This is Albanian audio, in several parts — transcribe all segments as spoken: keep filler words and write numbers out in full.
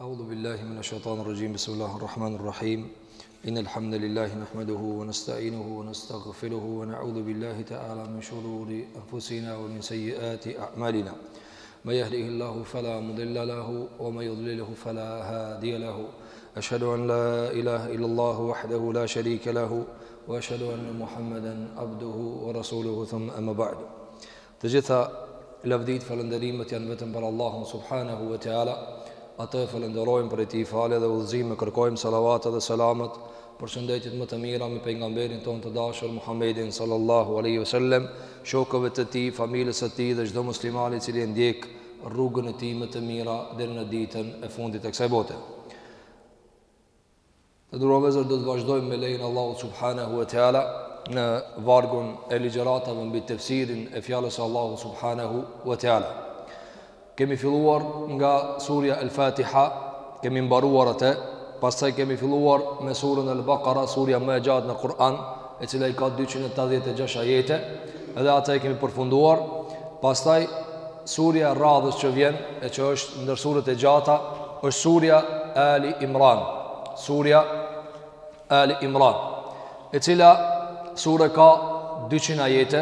أعوذ بالله من الشيطان الرجيم بسم الله الرحمن الرحيم إن الحمد لله نحمده ونستعينه ونستغفره ونعوذ بالله تعالى من شرور أنفسنا ومن سيئات أعمالنا من يهده الله فلا مضل له ومن يضلله فلا هادي له أشهد أن لا إله إلا الله وحده لا شريك له وأشهد أن محمدا عبده ورسوله ثم أما بعد. Të gjitha lavdit falënderimet janë vetëm për Allahun subhanahu wa taala. Atë falenderojmë për ti falë dhe udhëzim, kërkojmë salavat dhe selamet për shëndetit më të mira me pejgamberin ton të dashur Muhammedin sallallahu alaihi wasallam, shokëve të tij, familjes së tij dhe çdo musliman i cili ndjek rrugën e tij më të mira deri në ditën e fundit të kësaj bote. Të nderuar vëllezër, do të vazhdojmë me lejen e Allahut subhanahu wa taala në vargun e ligjëratave mbi tefsirin e fjalës së Allahut subhanahu wa taala. Kemi filluar nga surja Al-Fatiha, kemi mbaruar atë, pastaj kemi filluar me surën Al-Baqara, surja më e gjatë në Kur'an, e cila i ka dyqind e tetëdhjetë e gjashtë ajete, edhe atë e kemi përfunduar. Pastaj surja e radhës që vjen, e që është ndër surët e gjata, është surja Ali Imran. Surja Ali Imran, e cila surë ka dyqind ajete,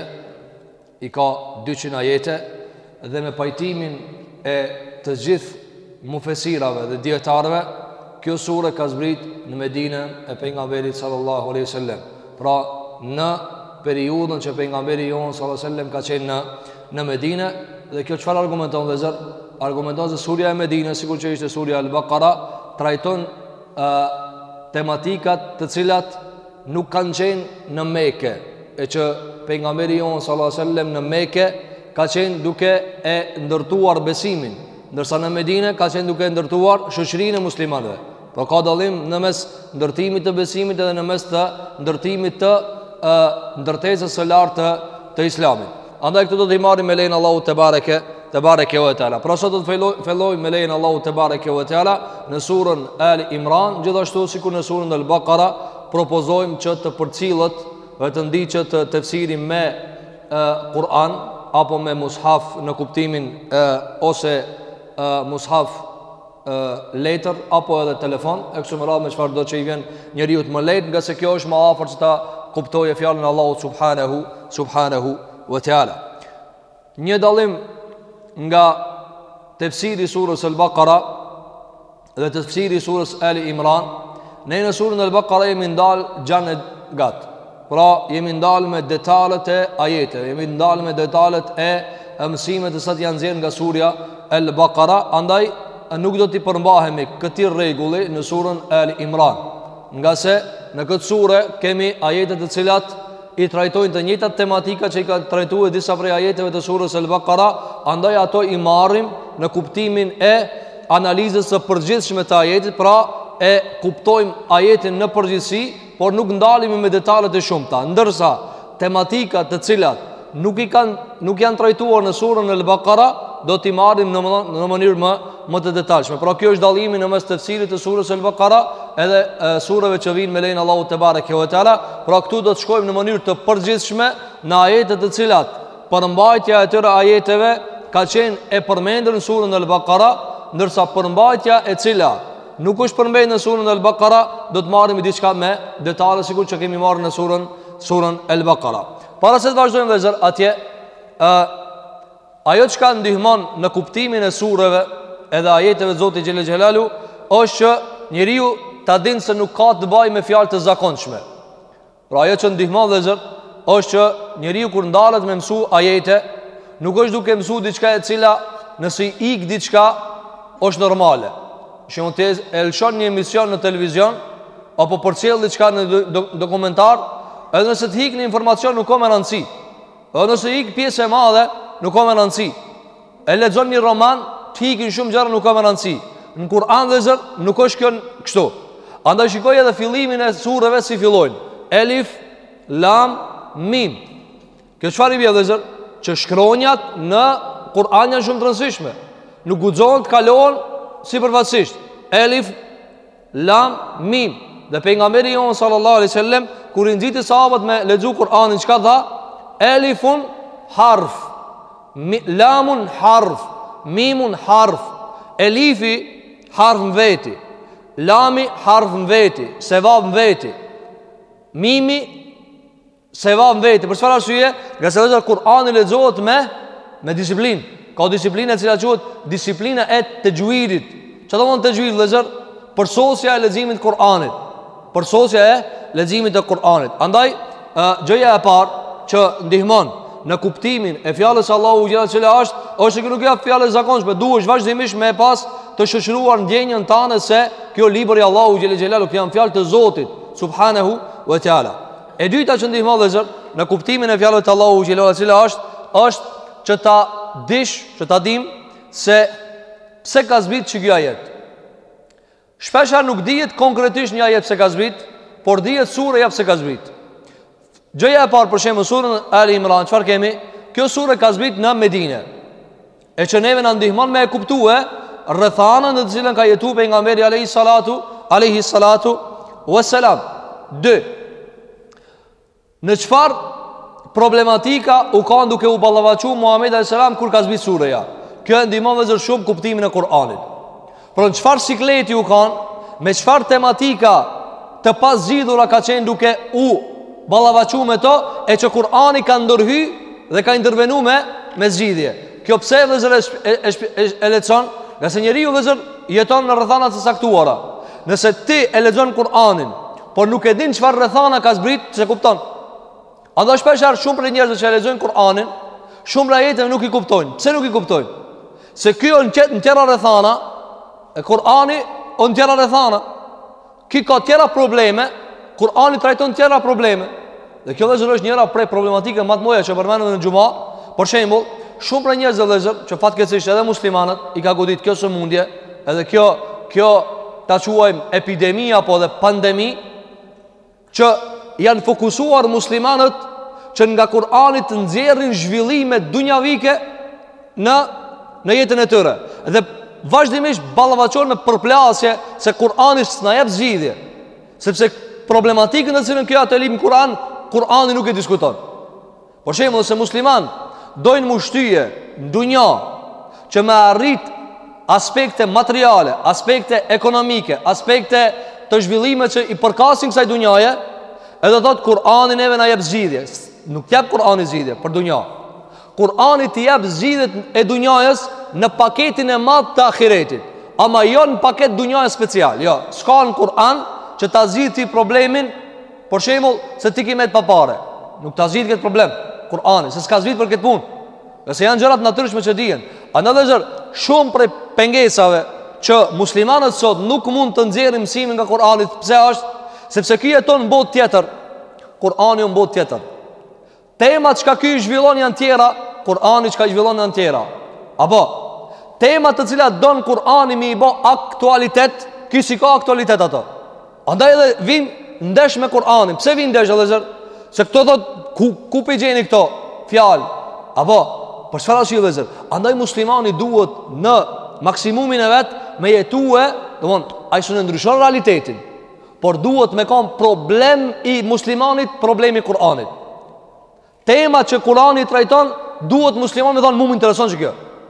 i ka dyqind ajete, dhe me pajtimin e të gjithë mufesirave dhe dietarëve, kjo sure ka zbrit në Medinën e pejgamberit sallallahu alaihi wasallam. Pra në periudhën që pejgamberi jon sallallahu alaihi wasallam ka qenë në në Medinë, dhe kjo çfarë argumenton dhe zot? Argumenton se surja e Medinës, sikur që ishte surja Al-Baqara, trajton uh, tematikat të cilat nuk kanë qenë në Mekë, e që pejgamberi jon sallallahu alaihi wasallam në Mekë ka qenë duke e ndërtuar besimin, ndërsa në Medinë ka qenë duke ndërtuar shoqërinë e muslimanëve. Por ka dallim në mes ndërtimit të besimit edhe në mes të ndërtimit të uh, ndërtesës së lartë të, të Islamit. Andaj këtu do të marrim me lejen Allahu te bareke te bareke ve teala. Pra sot do të filloj, filloj me lejen Allahu te bareke ve teala në surën Ali Imran, gjithashtu sikur në surën Al-Baqara, propozojmë që të përcillet dhe të ndiqet tefsiri me uh, Kur'an apo me mushaf në kuptimin e, ose e, mushaf e, letër apo edhe telefon, e kështu me radhë me çfarë do që i vjen njeriu të më lehtë, nga se kjo është më afër që ta kuptojë fjalën e Allahut subhanahu subhanahu wa taala. Një dallim nga tefsiri surës Al-Baqara dhe tefsiri surës Ali Imran, ne në surën Al-Baqara jemi ndalë gjanë gatë. Pra jemi ndalë me detalet e ajete, jemi ndalë me detalet e mësimet e sa të janë nxjerrë nga surja Al-Baqara. Andaj nuk do t'i përmbahemi këtij rregulli në surën Ali Imran, nga se në këtë sure kemi ajete të cilat i trajtojnë të njëjtat tematika që i ka trajtuar disa prej ajeteve të surës Al-Baqara. Andaj ato i marrim në kuptimin e analizës së përgjithshme të ajetit, pra e kuptojmë ajetin në përgjithësi, por nuk ndalemi me detalet e shumta, ndërsa tematikat të cilat nuk i kanë nuk janë trajtuar në surën Al-Baqara do t'i marrim në në mënyrë më më të detajshme. Pra kjo është dallimi në mes tefsirit të surës Al-Baqara edhe e, sureve që vijnë me lejen Allahu te bareke ve teala. Pra këtu do të shkojmë në mënyrë të përgjithshme në ajetet të cilat përmbajtja e tyre ajeteve ka qenë e përmendur në surën Al-Baqara, ndërsa përmbajtja e cila nuk është përmendur në surën Al-Baqara do të marrim diçka me detale, sikur që kemi marrë në surën surën Al-Baqara. Para se të vazhdojmë vëllezër atje, ë ajo që ka ndihmon në kuptimin e sureve edhe ajeteve të Zotit xhelel xhelalu është që njeriu ta dinë se nuk ka të bëjë me fjalë të zakonshme. Pra ajo që ndihmon vëllezër është që njeriu kur ndalet me mësu ajete, nuk është duke mësu diçka e cila nëse i ik diçka është normale. Shumë të e lëshon një emision në televizion apo përcjell diçka në do, do, dokumentar, edhe nëse të hik një informacion nuk ka më rëndësi, edhe nëse hik pjesë e madhe nuk ka më rëndësi. E lexon një roman, të hikin shumë gjëra nuk ka më rëndësi. Në Kur'an dhe zot nuk është kjo kështu. Andaj shikoj edhe fillimin e sureve si fillojnë. Elif, Lam, Mim. Kjo çfarë i vjen dhe zot? Që shkronjat në Kur'an janë shumë të rëndësishme. Nuk guxon të kalon si përfatsisht. Elif, Lam, Mim. Dhe pejgamberi jon sallallahu alaihi wasallam kur i nxiti sahabët me lexu Kur'anin, çka tha? Elifun harf, mi, Lamun harf, Mimun harf. Elifi harf në veti, lami harf në veti, sevab në veti, mimi sevab në veti. Për çfarë arsye? Nga se vëllezër Kur'ani lexohet me me disiplinë. Ka disiplinë e cila quhet disiplina e tajwidit. Çfarë do të thonë tajwid vëllezër? Përsosja e leximit të Kur'anit. Përsosja e leximit të Kur'anit. Andaj gjëja e parë që ndihmon në kuptimin e fjalës Allahu xhalla xhela është, ose që nuk ka fjalë zakonshme, duhesh vazhdimisht me pas të shoqëruar ndjenjën tënde se kjo libër i Allahu xhalla xhela që janë fjalë të Zotit subhanahu wa taala. E dyta që ndihmon vëllezër në kuptimin e fjalës të Allahu xhalla xhela është, është që ta dish, që ta dim se pse ka zbrit që kjo ajet. Shpeshherë nuk dihet konkretisht një ajet pse ka zbrit, por dihet sura ja pse ka zbrit. Gjëja e parë për shembull surën Ali Imran, çfarë kemi? Kjo surë ka zbrit në Medinë. E që neve na ndihmon me e kuptue rrethanën në të cilën ka jetuar pejgamberi alayhi salatu alayhi salatu wassalam. Dë. Në çfarë problematika u ka duke u ballavaçuar Muhamedi alayhi salam kur ka zbrit surëja? Kjo e ndihmon vëzër shumë kuptimin e Kur'anit. Por në çfarë sikleti u kanë, me çfarë tematika të pazgjidhura ka qenë duke u ballavaçuar me to, e që Kur'ani ka ndërhy dhe ka intervenu me, me zgjidhje. Kjo pse vëzër e, e, e, e lexon? Nga se njeriu vëzër jeton në rrethana të saktuara. Nëse ti e lexon Kur'anin, por nuk e din çfarë rrethana ka zbrit, se kupton. Andaj shpeshherë shumë për njerëzit që e lexojnë Kur'anin, shumë ajete nuk i kuptojnë. Pse nuk i kuptojnë? Se kjo në tjera rrethana, e Kur'ani o në tjera rrethana. Ki ka tjera probleme, Kur'ani trajton tjera probleme. Dhe kjo vëzër është njëra prej problematike më të mëdha që përmendëm në xhuma. Për shembull, shumë prej njerëzve vëzër që fatkeqësisht edhe muslimanët i ka godit kjo sëmundje, edhe kjo kjo ta quajmë epidemi apo dhe pandemi, që janë fokusuar muslimanët që nga Kur'ani të nxjerrin zhvillime dunjavike në në jetën e tyre. Dhe vazhdimisht ballavaçohen me përplasje se Kur'ani s'na jep zgjidhje. Sepse problematikën në cilën kjo atë libër Kur'an, Kur'ani nuk e diskuton. Por shembull, se musliman dojnë mushtyje në dunja që me arrit aspekte materiale, aspekte ekonomike, aspekte të zhvillimeve që i përkasin kësaj dunjaje, edhe thot Kur'ani neve na jep zgjidhje. Nuk jep Kur'ani zgjidhje për dunja. Kur'ani t'i jep zgjidhjet e dunjajës në paketin e madh të ahiretit, ama jo në paket dunjajës special. Jo, s'ka në Kur'an që ta zgjidh ti problemin, për shembull, se ti ke me të papare. Nuk ta zgjidh këtë problem Kur'ani, se s'ka zgjidh për këtë punë. Nëse janë gjërat natyrshme që dihen. Andaj shumë prej pengesave që muslimanët sot nuk mund të nxjerrin mësimin nga Kur'ani, pse është? Sepse ky jeton në botë tjetër, Kur'ani në botë tjetër. Temat që ky zhvillon janë tjera, Kur'ani që zhvillon janë tjera. Apo temat të cilat don Kur'ani me i bë aktualitet, ky si ka aktualitet ato. Andaj edhe vin ndesh me Kur'anin. Pse vin ndesh edhe zot? Se këto thot ku ku pe gjeni këto fjalë? Apo për çfarë është vëzër? Andaj muslimani duhet në maksimumin e vet me jetue, domthon ai s'u ndryshon realitetin, por duhet me kanë problem i muslimanit, problemi i Kur'anit. Tema që Kur'ani trajton, duhet muslimani me thonë mu më intereson që kjo.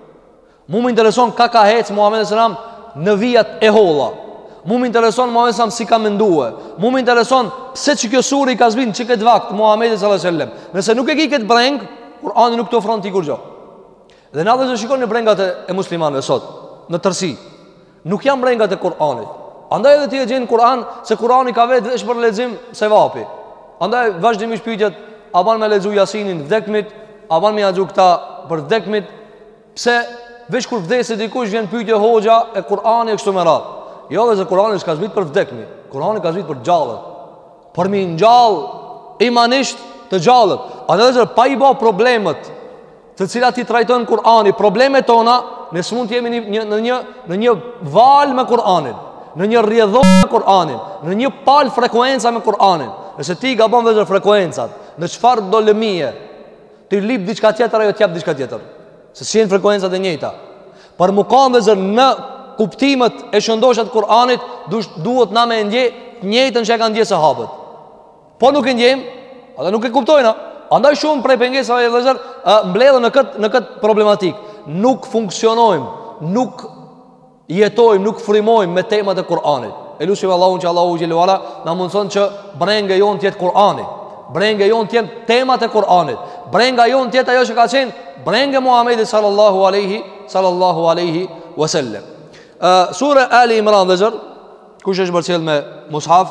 Mu më intereson ka ka hec Muhamedi sallallahu alaihi wasallam në vijat e holla. Mu më intereson Muhamedi sallallahu alaihi wasallam si ka mendue. Mu më intereson pse që kjo suri ka zbrit që këtë vakt Muhamedi sallallahu alaihi wasallam. Nëse nuk e ki këtë breng, Kur'ani nuk të ofron ti kur gjë. Dhe na dhe shikoni në brengat e, e muslimanëve sot, në tërsi, nuk janë brengat e Kur'anit. Andaj edhe ti e gjenë Kur'an, se Kur'ani ka vetë vesh për lexim se vapi. Andaj vazhdimisht pyetjet, a ban me lexu Jasinin vdekmit, a ban me lexu këta për vdekmit, pse veç kur vdeset dikush vjen pyetje hoxha e Kur'ani e kështu me radhë. Jo, dhe se Kur'ani s'ka zbrit për vdekmit, Kur'ani ka zbrit për gjallët, për mi ngjall imanisht të gjallët. Andaj pa i bë problemet të cilat i trajtojnë Kur'ani, problemet tona, ne s'mund të jemi një, në një në një val me Kur'anin, në një rrjedhor me Kur'anin, në një pal frekuenca me Kur'anin. Nëse ti gabon vetë frekuencat, në çfarë do lëmie, ti lip diçka tjetër ajo t'jap diçka tjetër. Se si janë frekuencat e njëjta. Por mu kanë vetë në kuptimet e shëndoshta të Kur'anit, duhet na me ndje të njëjtën që e kanë ndje sahabët. Po nuk e ndjejmë, ata nuk e kuptojnë. Andaj shumë prej pengesave e vëllezër mbledhen në këtë në këtë problematik. Nuk funksionojmë, nuk jetojmë, nuk frymojmë me temat e Kur'anit. Elusim Allahun që Allahu xhelalu ala na mundson që brenga jon të jetë Kur'ani, brenga jon të jetë temat e Kur'anit, brenga jon të jetë ajo që ka qenë brenga Muhamedit sallallahu alaihi sallallahu alaihi wasallam. Uh, Sura Ali Imran dhe zër, kush është bërcjell me mushaf,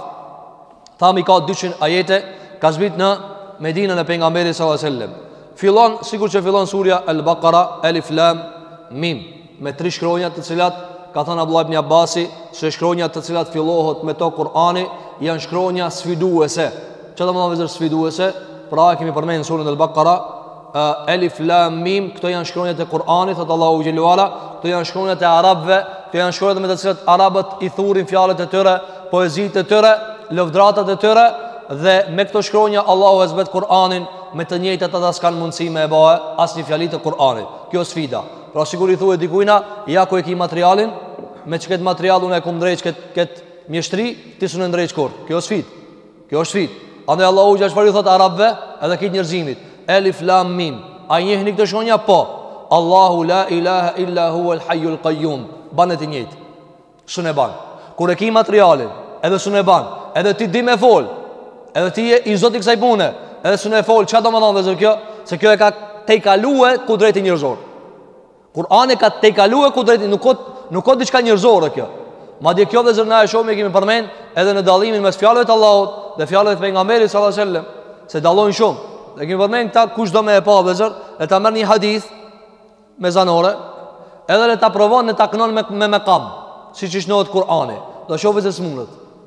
thami ka dyqind ajete, ka zbrit në Medinën e pejgamberit sallallahu alaihi wasallam. Fillon sikur që fillon surja Al-Baqara, Alif Lam Mim, me tri shkronja të cilat ka thënë Abdullah ibn Abbasi se shkronja të cilat fillohet me to Kur'ani janë shkronja sfiduese. Çfarë do të thonë sfiduese? Pra e kemi përmendur në surën Al-Baqara, uh, Alif Lam Mim, këto janë shkronjat e Kur'anit, thot Allahu xhelalu ala, këto janë shkronjat e arabëve, këto janë shkronjat me të cilat arabët i thurin fjalët e tyre, poezitë e tyre, lëvdratat e tyre, dhe me këto shkronja Allahu e zbet Kur'anin me të njëjtat ata s'kan mundësi me e bëhe asnjë fjali të Kur'anit. Kjo sfida. Pra sigur i thuhet dikujna, ja ku e ki materialin, me çket material unë e kum drejt kët kët mjeshtri, ti s'u ndrejt kur. Kjo është sfidë. Kjo është sfidë. Andaj Allahu xhashfari thot arabëve, edhe këtë njerëzimit, Alif Lam Mim. A njehni këtë shkronja? Po. Allahu la ilaha illa huwa al-hayyul qayyum. Banë të njëjtë. S'u ne ban. Kur e ki materialin, edhe s'u ne ban, edhe ti di me fol, edhe ti je i zoti kësaj pune, edhe s'u ne fol, çfarë do të thonë vezër kjo? Se kjo e ka te kalue kudretin njerëzor. Kur'ani ka te kalue kudretin, nuk ka nuk ka diçka njerëzore kjo. Madje kjo vezër na e shohim e kemi përmend edhe në dallimin mes fjalëve të Allahut dhe fjalëve të pejgamberit sallallahu alajhi wasallam, se dallojnë shumë. Dhe kemi përmend këta kush do me e pa vezër, e ta merr një hadith me zanore, edhe le ta provon në ta kënon me me mekam, siç i shnohet Kur'ani. Do shohë se smundet.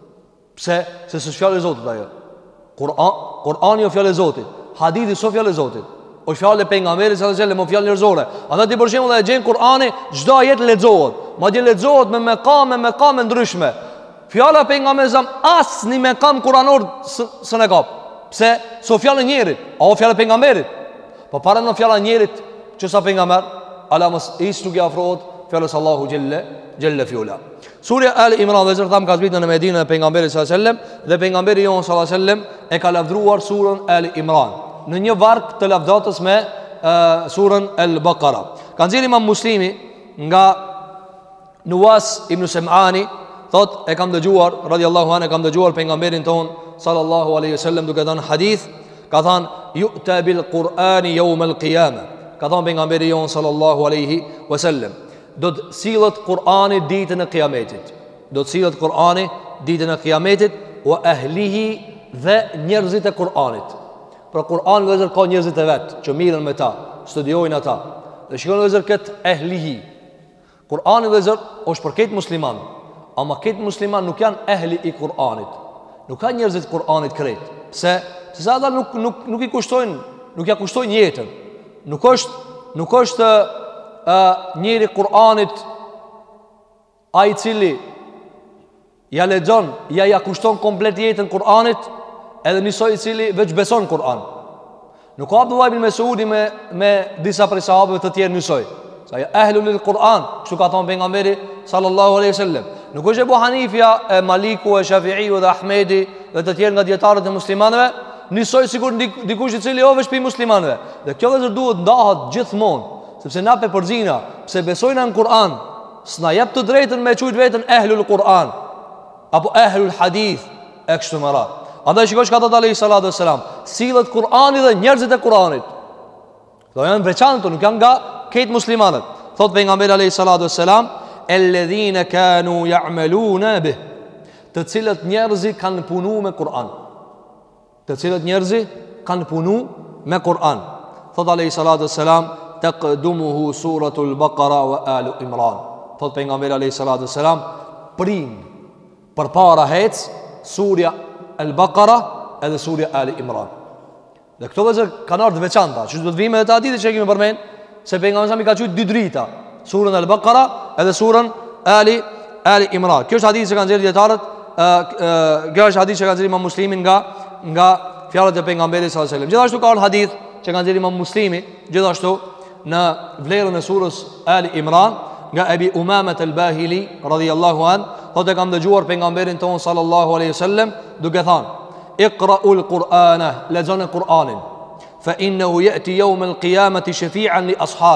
Pse? Se s'është fjalë e Zotit ajo. Kur'an, Kur'ani o fjalë e Zotit. Hadithi so fjalë e Zotit. O fjalë e pejgamberit sallallahu alajhi wasallam, o fjalë njerëzore. Andaj ti për shembull e gjen Kur'ani, çdo ajet lexohet. Madje lexohet me mekam, me mekam ndryshme. Fjala e pejgamberit asnjë mekam kuranor s'e ne kap. Pse? So fjalë e njerit, o fjalë e pejgamberit. Po para në fjala e njerit që sa pejgamber, ala mos is nuk i afrohet fjalës Allahu xhelle xhelle fiula. Surja Ali Imran dhe zërë thamë ka zbitë në Medinën e pejgamberit sallallahu alajhi wasallam, dhe pejgamberi jon sallallahu alajhi wasallam e ka lavdruar surën Ali Imran në një varg të lavdatës me uh, surën Al-Baqara. Ka nxjerrë Imam Muslimi nga Nuwas ibn Sem'ani, thot e kam dëgjuar radhiyallahu anhu, e kam dëgjuar pejgamberin ton sallallahu alajhi wasallam duke thënë hadith, ka thënë yu'ta bil Qur'ani yawm al-qiyamah. Ka thënë pejgamberi jon sallallahu alajhi wasallam, do të sillet Kur'ani ditën e Kiametit. Do të sillet Kur'ani ditën e Kiametit wa ahlihi, dhe njerëzit e Kur'anit. Pra Kur'ani vëzër ka njerëzit e vet që mirën me ta, studiojnë ata. Dhe shikoni vëzër kët ehlihi. Kur'ani vëzër është për këtë musliman, ama këtë musliman nuk janë ehli i Kur'anit. Nuk ka njerëzit e Kur'anit krejt. Pse? Se ata nuk nuk nuk i kushtojnë, nuk ja kushtojnë jetën. Nuk është nuk është Uh, njëri Kur'anit a i cili ja lexon, ja ja kushton komplet jetën Kur'anit, edhe njësoj i cili veç beson Kur'an. Nuk ka Abdullah ibn Mesudi me, me disa prej sahabëve të tjerë njësoj. Sa ja ehlu lil Kur'an, kështu ka thonë pejgamberi sallallahu alaihi wasallam. Nuk është Abu Hanifja, e Maliku, e Shafi'iu dhe Ahmedi dhe të tjerë nga dietarët e muslimanëve, njësoj sikur dikush i cili o veç pi muslimanëve. Dhe kjo vëzër duhet ndahet gjithmonë, sepse na pe përzina, pse besojna në Kur'an, s'na jep të drejtën me qujt vetën ehlul Kur'an apo ehlul hadith e kështu me radhë. Andaj shikosh ka thënë alayhi salatu wassalam, sillet Kur'ani dhe njerëzit e Kur'anit. Do janë veçantë, nuk janë nga këtë muslimanët. Thot pejgamberi alayhi salatu wassalam, alladhina kanu ya'maluna bih, të cilët njerëzit kanë punuar me Kur'an. Të cilët njerëzit kanë punuar me Kur'an. Thot alayhi salatu wassalam, taqdumuhu suratul Baqara wa Alu Imran. Thot pejgamberi alayhi salatu wassalam, prin përpara hec surja Al-Baqara edhe surja Ali Imran. Dhe këto vëzë kanë ardhur veçanta, që do të vime edhe të hadithe që kemi përmend, se pejgamberi sa mi ka thënë dy drita, surën Al-Baqara edhe surën Ali Ali Imran. Kjo është hadith që kanë nxjerrë dietarët, kjo është hadith që kanë nxjerrë Imam Muslimi nga nga fjalët e pejgamberit sallallahu alajhi wasallam. Gjithashtu ka një hadith që kanë nxjerrë Imam Muslimi, gjithashtu në vlerën e surës Ali Imran nga Ebi Umamet el-Bahili radhiyallahu an, thotë kam dëgjuar pejgamberin ton sallallahu alaihi wasallam duke thënë: "Iqra'ul Qur'ana", lexoni Kur'anin, "fa innahu ya'ti yawm al-qiyamati shafi'an li ashabi",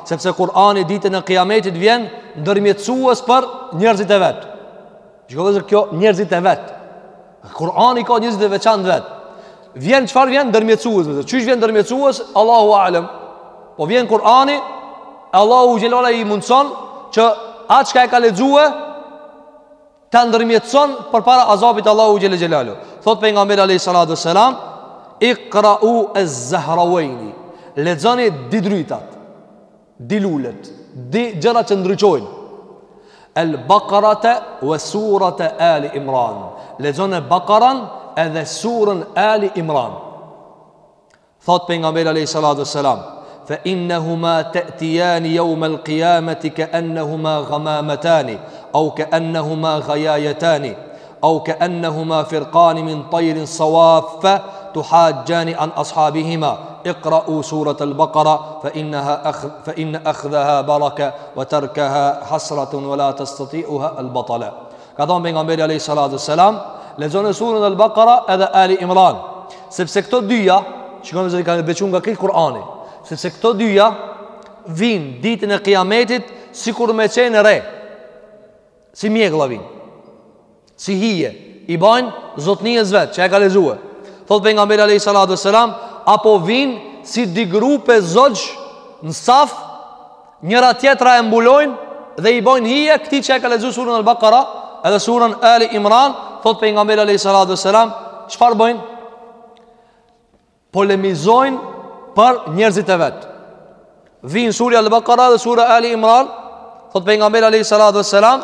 sepse Kur'ani ditën e Kiametit vjen ndërmjetësues për njerëzit e vet. Shikoj se kjo njerëzit e vet. Kur'ani ka njerëzit e veçantë vet. Vjen çfarë vjen ndërmjetësues, çish vjen ndërmjetësues, Allahu a'lam. Po vjen Kur'ani, Allahu xhelala i mundson që atë çka e ka lexuar ta ndërmjetëson përpara azabit Allahu xhelal xhelalu. Thot pejgamberi alayhis salatu wassalam, iqra'u az-zahrawaini. Lexoni di drytat, di lulet, di gjëra që ndryqojnë. Al-Baqarata wa surata Ali Imran. Lexoni Baqaran edhe surën Ali Imran. Thot pejgamberi alayhis salatu wassalam, fa innahuma ta'tiyani yawm al-qiyamati ka'annahuma ghamamatani aw ka'annahuma ghayayatani aw ka'annahuma firqan min tayrin sawaffa tuhajjani an ashabihima اقرأوا سورة البقرة فإنها أخذ فإن أخذها بركة وتركها حسرة ولا تستطيعها البطلة. Ka thënë pejgamberi alayhis salatu wassalam, lexoni surën al-Baqara edhe Ali Imran, sepse këto dyja, shikoni se kanë bequar nga këtë Kur'ani, sepse këto dyja vijnë ditën e Kiametit sikur me qenë re, si mjeglla vijnë, si hije, i bajnë zotnijes vet që e ka lexuar. Thot pejgamberi alayhis salatu wassalam, apo vinë si di grupe zogj në saf, njëra tjetra e mbulojnë dhe i bojnë hije këti që e ka lexuar surën al-Baqara edhe surën Ali Imran. Thot pejgamberi alayhis salatu wassalam, çfarë bëjnë? Polemizojnë për njerëzit e vet. Vinë surja al-Baqara dhe sura Ali Imran, thot pejgamberi alayhis salatu wassalam,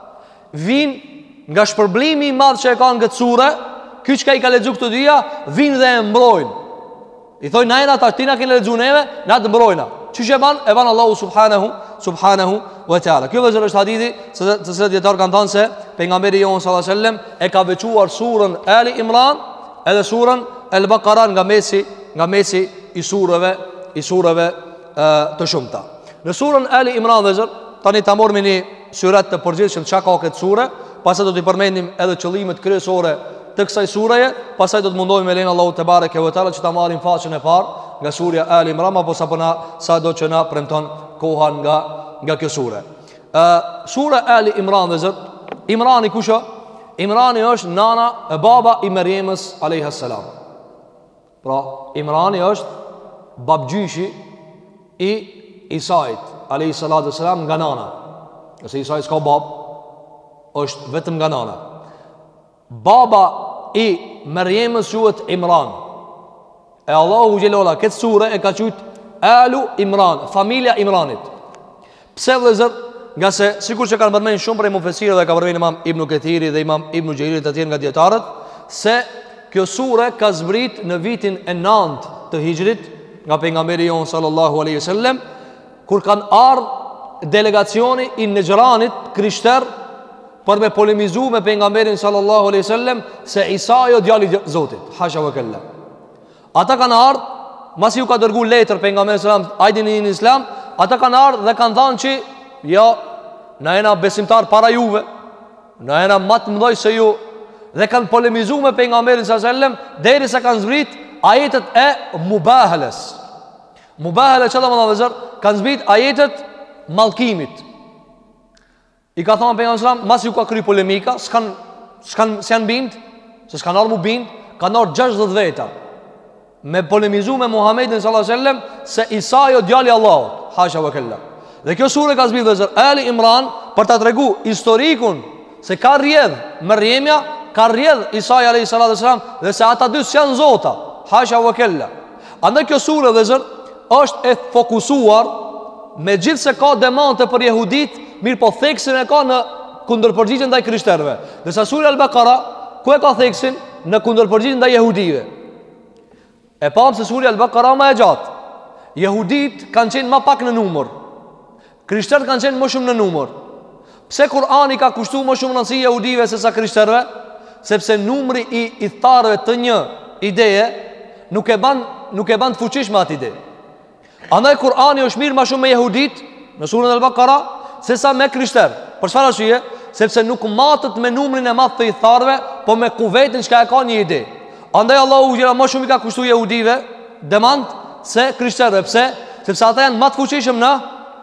vinë nga shpërblimi i madh që e kanë këtë sure, ky që i ka lexuar këto dyja, vinë dhe e mbrojnë. I thoi najna ta tina kene lexuar neve, na të mbrojna. Çish e ban? E ban Allahu subhanahu subhanahu wa taala. Kjo vëzhgë është hadithi se të cilët dietar kanë thënë se pejgamberi jon sallallahu alaihi wasallam e ka veçuar surën Ali Imran edhe surën Al-Baqara nga mesi, nga mesi i sureve, i sureve e, të shumta. Në surën Ali Imran vëzhgë, tani ta morëm një surat të përgjithshëm çka ka këtë sure, pastaj do t'i përmendim edhe qëllimet kryesore të kësaj sureje, pastaj do të mundohemi me lenin Allahu te bareke ve teala që ta marrim faqen e parë nga surja Ali Imran apo sapo na sa do që na premton koha nga nga kjo sure. Ë sura Ali Imran dhe zot, Imrani kush është? Imrani është nana e baba i Mariamës alayhis salam. Pra Imrani është babgjyshi i Isait alayhis salatu wassalam nga nana. Nëse Isai s'ka bab, është vetëm nga nana. Baba i Mariamës quhet Imran. E Allahu xhelala këtë sure e ka quajtur Alu Imran, familja Imranit. Pse vëllezër? Nga se sikur që kanë përmendur shumë prej mufesirëve dhe ka përmendur Imam Ibn Kathiri dhe Imam Ibn Jarir të tjerë nga dietarët, se kjo sure ka zbrit në vitin e nëntë të Hijrit nga pejgamberi jon sallallahu alaihi wasallam, kur kanë ardhur delegacioni i Nejranit krishter për me polemizu me pejgamberin sallallahu alaihi wasallam se Isa jo djali i Zotit, hasha wa kalla. Ata kanë ardhur, masi ju ka dërguar letër pejgamberit sallallahu alaihi wasallam, ajdini në Islam, ata kanë ardhur dhe kanë thënë që jo, na jena besimtar para juve, na jena më të mëdhej se ju, dhe kanë polemizu me pejgamberin sallallahu alaihi wasallam derisa kanë zbrit ajetet e mubahalas. Mubahala çfarë do të thotë? Kanë zbrit ajetet mallkimit. I ka thonë pejgamberi sallallahu alaihi wasallam, mas ju ka kry polemika, s'kan s'kan s'jan bind, se s'kan ardhur bind, kanë ardhur gjashtëdhjetë veta me polemizu me Muhamedit sallallahu alaihi wasallam se Isa jo djali i Allahut, hasha wa kalla. Dhe kjo sure ka zbrit vëzër Ali Imran për ta tregu historikun se ka rrjedh Mariamja, ka rrjedh Isa alayhi salatu wasallam dhe se ata dy s'janë zota, hasha wa kalla. Andaj kjo sure vëzër është e fokusuar, me gjithë se ka demante për jehudit, mirë po theksin e ka në kundërpërgjigje ndaj krishterëve. Dhe sa sura Al-Baqara, ku e ka theksin? Në kundërpërgjigje ndaj jehudive. E pam se sura Al-Baqara më e gjatë. Jehudit kanë qenë më pak në numër, krishterët kanë qenë më shumë në numër. Pse Kur'ani ka kushtuar më shumë rëndësi jehudive se sa krishterëve? Sepse numri i idhtarëve të një ideje nuk e ban nuk e ban të fuqishme atë ide. Andaj Kur'ani është mirë më shumë me jehudit në surën Al-Baqara se sa me krishter. Për çfarë arsye? Sepse nuk matet me numrin e madh të idhtarëve, po me kuvetin që ka ka një ide. Andaj Allahu xhela më shumë i ka kushtuar jehudive demand se krishterëve. Pse? Sepse ata janë më të fuqishëm në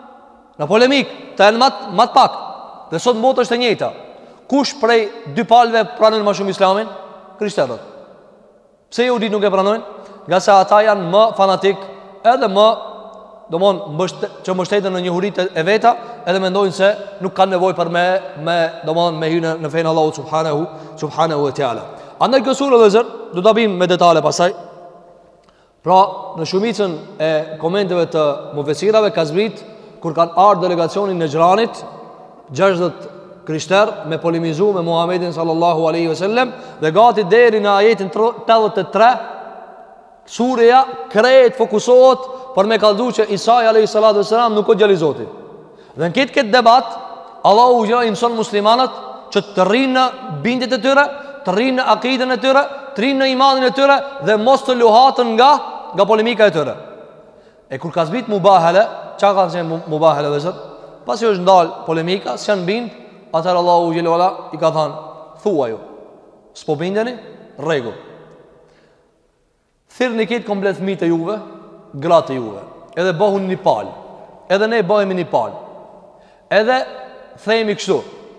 Në polemik, të e në matë mat pak. Dhe sot në botë është e njëjta. Kush prej dy palve pranojnë më shumë islamin? Krishterët. Pse jehudit nuk e pranojnë? Nga se ata janë më fanatik, edhe më domon mbësht, që mbështeten në njohuritë e veta, edhe mendojnë se nuk kanë nevojë për me me domon me hyrë në fenë Allahu subhanahu subhanahu wa taala. Andaj kjo surë vëllezër, do ta bëjmë me detale pasaj. Pra, në shumicën e komenteve të mufesirave ka zbrit kur kanë ardhur delegacioni në Xhranit, gjashtëdhjetë krishter me polemizu me Muhammedin sallallahu alaihi wasallam dhe gati deri në ajetin tetëdhjetë e tre surja krejt fokusohet për me kallëzu që Isa alayhi salatu wasalam nuk o djali i Zotit. Dhe në këtë këtë debat Allahu u i mëson muslimanët që të rrinë në bindjet e tyre, të rrinë në akidën e tyre, të rrinë në imanin e tyre dhe mos të luhatën nga nga polemika e tyre. E kur ka zbrit mubahala, çka ka thënë mubahala vëzër? Pasi është ndal polemika, s'janë bind, atëherë Allahu xhelalu ala i ka thënë, thuaju. S'po bindeni? Rregull. Thirrni këtë komplet fëmijët e juve, gratë e juve. Edhe bëhuni një palë. Edhe ne bëhemi një palë. Edhe themi kështu: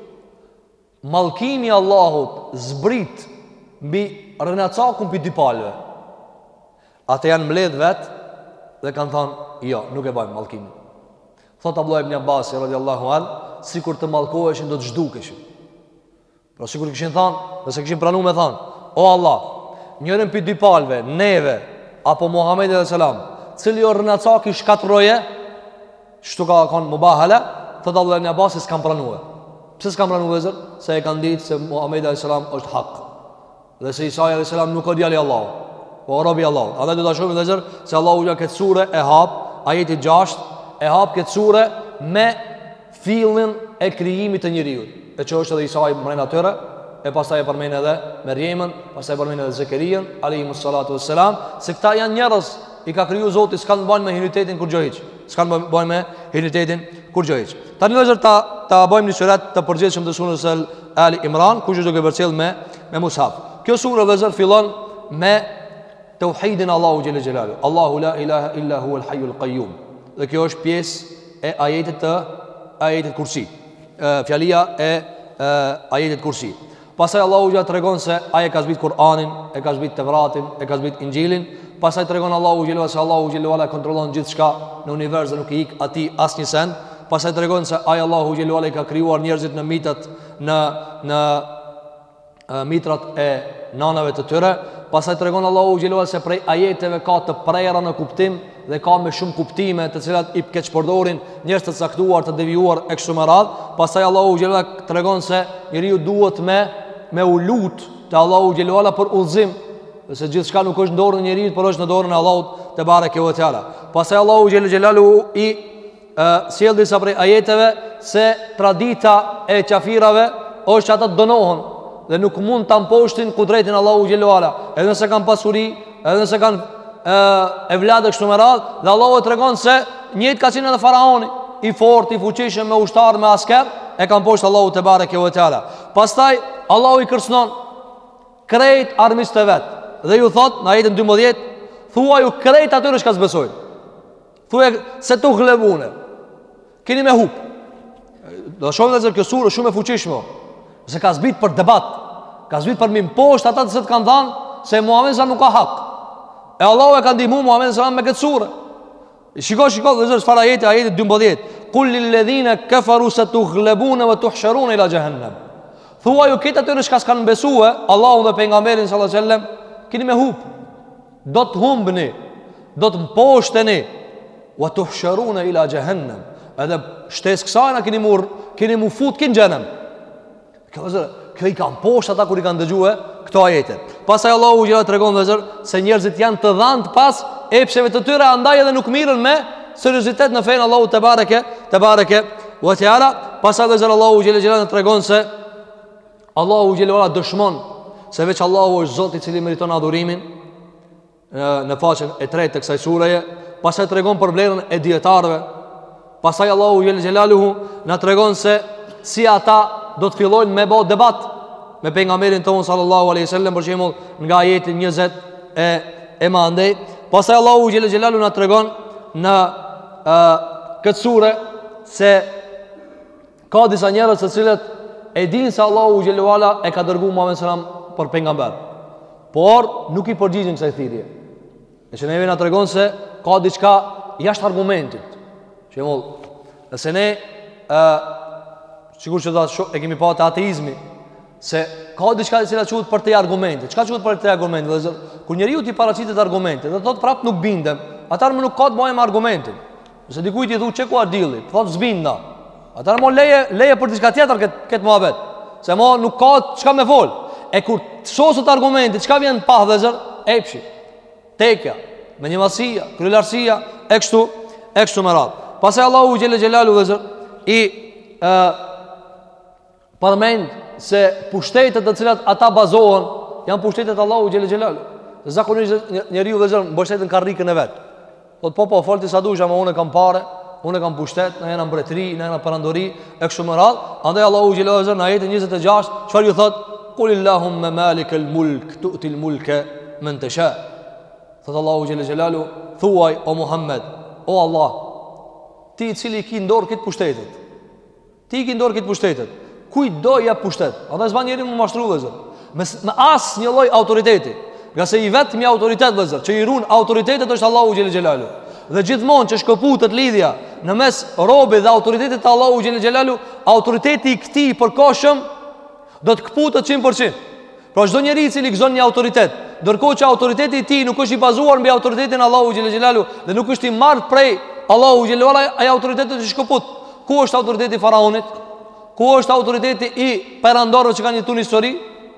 mallkimi i Allahut zbrit mbi rënacakun mbi dy palëve. Ata janë mbledh vet dhe kanë thënë, jo, nuk e bëjmë mallkimin. Thot Abdullah ibn Abbas radhiyallahu an, sikur të mallkoheshin do të zhdukeshin. Pra sikur kishin thënë, nëse kishin pranuar me thënë, o Allah, njërin për dy palve, neve apo Muhamedi alayhis salam, cili o rënacaki shkatroje, shtu ka kanë mubahala, thot Abdullah ibn Abbas s'kan pranuar. Pse s'kan pranuar vëzër? Se e kanë ditë se Muhamedi alayhis salam është hak. Dhe se Isa alayhis salam nuk o djali i Allahut, po robi i Allahut. Andaj do ta shohim vëzër se Allahu ja këtë sure e hap, ajeti gjashtë e hap këtë sure me fillin e krijimit të njeriut, e që është edhe Isa i mrena tyre, e pastaj e përmend edhe Merjemen, pastaj e përmend edhe Zekerian alayhi salatu wassalam, se këta janë njerëz i ka kriju Zoti, s'kan bën me hinitetin kur gjë hiç, s'kan bën me hinitetin kur gjë hiç. Tani vëzër ta ta bëjmë një surat të përgjithshëm të surës Ali Imran, kush do të përcjell me me mushaf. Kjo surë vëzër fillon me tauhidin Allahu xhelel xhelalu. Allahu la ilaha illa huwa al-hayyul qayyum. Dhe kjo është pjesë e ajetit të ajetit kursi, e, fjalia e, e ajetit kursi. Pasaj Allahu gjatë të regon se aje ka zbit Kur'anin, e ka zbit Tevratin, e ka zbit Injilin. Pasaj të regon Allahu gjelua se Allahu gjelua e kontrolon gjithë shka në univers dhe nuk i ik ati as një sen. Pasaj të regon se aje Allahu gjelua e ka kryuar njerëzit në mitrat, në, në e, mitrat e nanave të tyre. Pasaj të regon Allahu gjelua se prej ajeteve ka të prejra në kuptim dhe ka me shumë kuptime të cilat i keq përdorin njerëz të caktuar, të devijuar e kështu me radhë. Pastaj Allahu xhelala tregon se njeriu duhet me me u lut te Allahu xhelala për udhëzim, se gjithçka nuk është në dorën e njeriu, por është në dorën e Allahut te bareke ve teala. Pastaj Allahu xhelalu i sjell disa prej ajeteve se tradita e qafirave është që ata dënohen dhe nuk mund ta mposhtin kudretin Allahu xhelala, edhe nëse kanë pasuri, edhe nëse kanë e vladë kështu me radhë, dhe Allahu e tregon se njëjtë ka qenë edhe faraoni, i fortë, i fuqishëm, me ushtar, me asker, e kanë poshtë Allahu te bareke ve teala. Pastaj Allahu i kërcënon krejt armiqtë e vet dhe ju thot në ajetin dymbëdhjetë, thuaju krejt atyre që zbesojnë. Thuaj se tu ghlebune. Keni me hub. Do shohim se kjo surë shumë e fuqishme, se ka zbrit për debat, ka zbrit për mi mposhtë ata që kanë thënë se Muhamedi sa nuk ka hak. E Allahu e ka ndihmu Muhamedit sallallahu alaihi wasallam me këtë surë. Shiko, shiko, dhe zërë çfarë ajeti, ajeti dymbëdhjetë. Qul lil ladhina kafaru satughlabuna wa tuhsharuna ila jahannam. Thuaju këta atyre që s'kan besuar Allahun dhe pejgamberin sallallahu alaihi wasallam, keni me hub. Do të humbni, do të mposhteni wa tuhsharuna ila jahannam. Edhe shtesë kësaj na keni mur, keni mu fut kin xhenem. Kjo zë, kjo i kanë poshtë ata kur i kanë dëgjuar këto ajete. Pastaj Allahu gjithë tregon vëzër se njerëzit janë të dhënë pas epsheve të tyre, andaj edhe nuk mirën me seriozitet në fenë Allahu te bareke, te bareke ve teala. Pastaj vëzër Allahu gjithë gjithë tregon se Allahu gjithë vëlla dëshmon se veç Allahu është Zoti i cili meriton adhurimin në faqen e tretë të kësaj sureje. Pastaj tregon për vlerën e dietarëve. Pastaj Allahu gjithë xhelaluhu na tregon se si ata do të fillojnë me bë debat me pejgamberin tonë sallallahu alaihi wasallam, për shembull nga ajeti njëzet e e mandej. Pastaj Allahu xhelel xhelalu na tregon në uh, këtë sure se ka disa njerëz të cilët e dinë se Allahu xhelalu ala e ka dërguar Muhamedit sallallahu alaihi wasallam për pejgamber, por nuk i përgjigjen kësaj thirrje. E që neve na tregon se ka diçka jashtë argumentit. Për shembull, nëse ne ë sigurisht që do e kemi pa te ateizmi, se ka diçka e cila quhet për te argumente. Çka quhet për te argumente? Dhe kur njeriu ti paraqitet argumente, do thotë prap nuk bindem, atar më nuk ka të bëjmë me argumentin. Nëse dikujt i thu çe ku ardilli, thotë zbinda. Atar më leje leje për diçka tjetër kët kët muhabet. Se mo nuk ka çka me fol. E kur sosot argumenti, çka vjen pa vëzër, epshi. Tekja, me një masia, kryelarësia, e kështu, e kështu me radhë. Pastaj Allahu xhelle xhelalu vëzër i ë përmend se pushtetet të cilat ata bazohen janë pushtetet Allahu xhelle xhelalu. Zakonisht njeriu vëzër mbështetet në karrikën e vet. Po po po folti sa dush, ama unë kam parë, unë kam pushtet, na jena mbretëri, na jena perandori, e kështu me radhë. Andaj Allahu xhelalu vëzër në ajetin njëzet e gjashtë, çfarë ju thot? Kulillahumma malikal mulk tu'til mulka man tasha. Thot Allahu xhelle xhelalu, thuaj o Muhammed, o Allah, ti i cili ki ndorë këtë pushtetet, ti i ki ndorë këtë pushtetet, kujt do ja pushtet? Ata s'ban njeri më mashtru vëzër me, me as një lloj autoriteti, nga se i vetë mi autoritet vëzër që i ruan autoritetet është Allahu xhelle xhelalu. Dhe gjithmonë që shkëputet lidhja në mes robit dhe autoritetit të Allahu xhelle xhelalu, autoriteti i këtij përkohshëm do të kputet njëqind përqind. Pra çdo njeri i cili gëzon një autoritet, ndërkohë që autoriteti i tij nuk është i bazuar mbi autoritetin e Allahu xhelle xhelalu dhe nuk është i marrë prej Allahu xhelalu ala, ai autoriteti është i shkëput. Ku është autoriteti i faraonit? Ku është autoriteti i perandorëve që kanë jetuar në histori?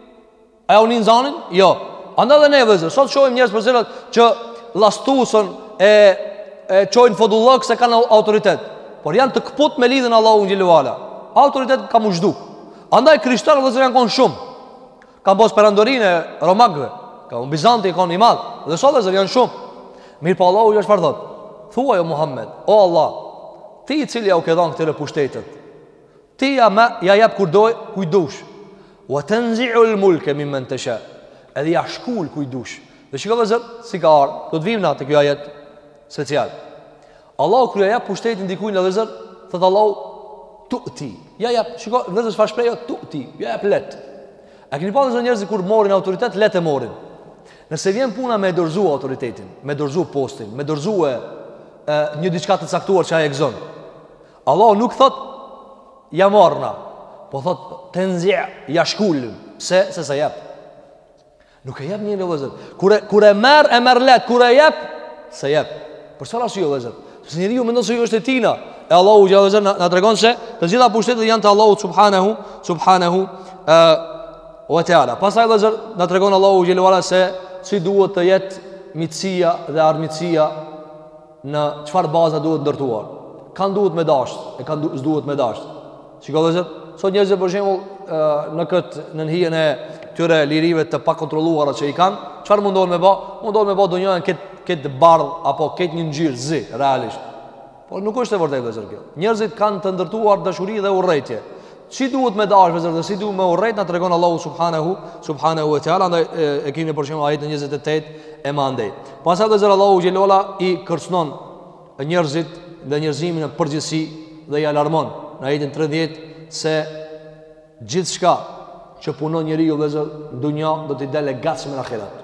A u nin zanin? Jo. Andaj dhe ne vëzër, sot shohim njerëz për cilët që llastusën e e çojnë fodullok se kanë autoritet, por janë të kput me lidhjen Allahu xhelalu ala. Autoritet ka mushdu. Andaj krishterët vëzër janë kon shumë. Kanë bos perandorinë e romakëve, kanë Bizanti kanë i madh, dhe sot vëzër janë shumë. Mirë po Allahu çfarë thot? Thuaj o Muhammed, o Allah, ti i cili ja u ke dhënë këtyre pushtetet, ti ja ma ja jap kur doj, kujt dush. Wa tanzi'ul mulka mimman tasha. Edhe ja shkul kujt dush. Dhe shikoj vëzër, si ka ardhur, do të vim na te kjo ajet special. Allahu kur ja jap pushtetin dikujt në vëzër, thot Allahu tu'ti. Ja jap, shikoj vëzër çfarë shprehja tu'ti, ja jap let. A keni pasur njerëz kur morin autoritet, let e morin. Nëse vjen puna me dorëzu autoritetin, me dorëzu postin, me dorëzu një diçka të caktuar që ai e gëzon, Allahu nuk thot ja marrna, po thot tenzi' ja shkul, pse se sa jap. Nuk e jap një vëzër. Kur e kur e merr e merr let, kur e jap se jap. Për çfarë arsye vëzër? Sepse njeriu mendon se është e tina. E Allahu xhallahu xhallahu na, na tregon se të gjitha pushtetet janë të Allahut subhanahu subhanahu ë wa taala. Pastaj vëzër na tregon Allahu xhallahu ala se si duhet të jetë miqësia dhe armiqësia, në çfarë baza duhet ndërtuar. Kan duhet me dasht, e kan duhet me dasht. Shikoj vëzër, sot njerëzit për shembull në këtë në hijen e këtyre lirive të pakontrolluara që i kanë, çfarë mundohen me bë? Mundohen me bë donjën këtë këtë bardh apo këtë një ngjyrë zi realisht. Por nuk është e vërtetë vëzër kjo. Njerëzit kanë të ndërtuar dashuri dhe urrëtie. Si duhet me dash vëzër dhe si duhet me urrejt, na tregon Allahu subhanahu subhanahu wa taala. Andaj e keni për shembull ajetin njëzet e tetë e mandej. Pastaj vëzër Allahu xhelola i kërcënon njerëzit dhe njerëzimin në përgjithësi dhe i alarmon në ajetin tridhjetë se gjithçka që punon njeriu vëzër në dunja do t'i dalë gatshëm në ahiret.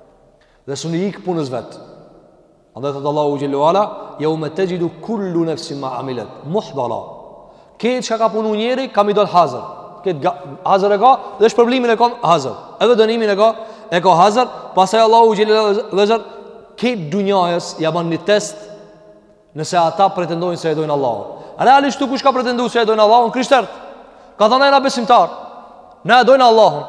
Dhe suni ik punës vet. Andaj thot Allahu xhelola, "Yawma tajidu kullu nafsin ma amilat muhdara." Këtë që ka punu njeri, kam i dojtë hazër. Këtë hazër e ka, dhe shpërblimin e ka hazër. Edhe dënimin e ka, e ka hazër. Pasaj Allahu xhelal vëzër, këtë dunjajës ja ban një test nëse ata pretendojnë se e dojnë Allahu. Realisht tu kush ka pretendu se e dojnë Allahun? Krishtert. Ka thënë e na besimtar. Ne e dojnë Allahun.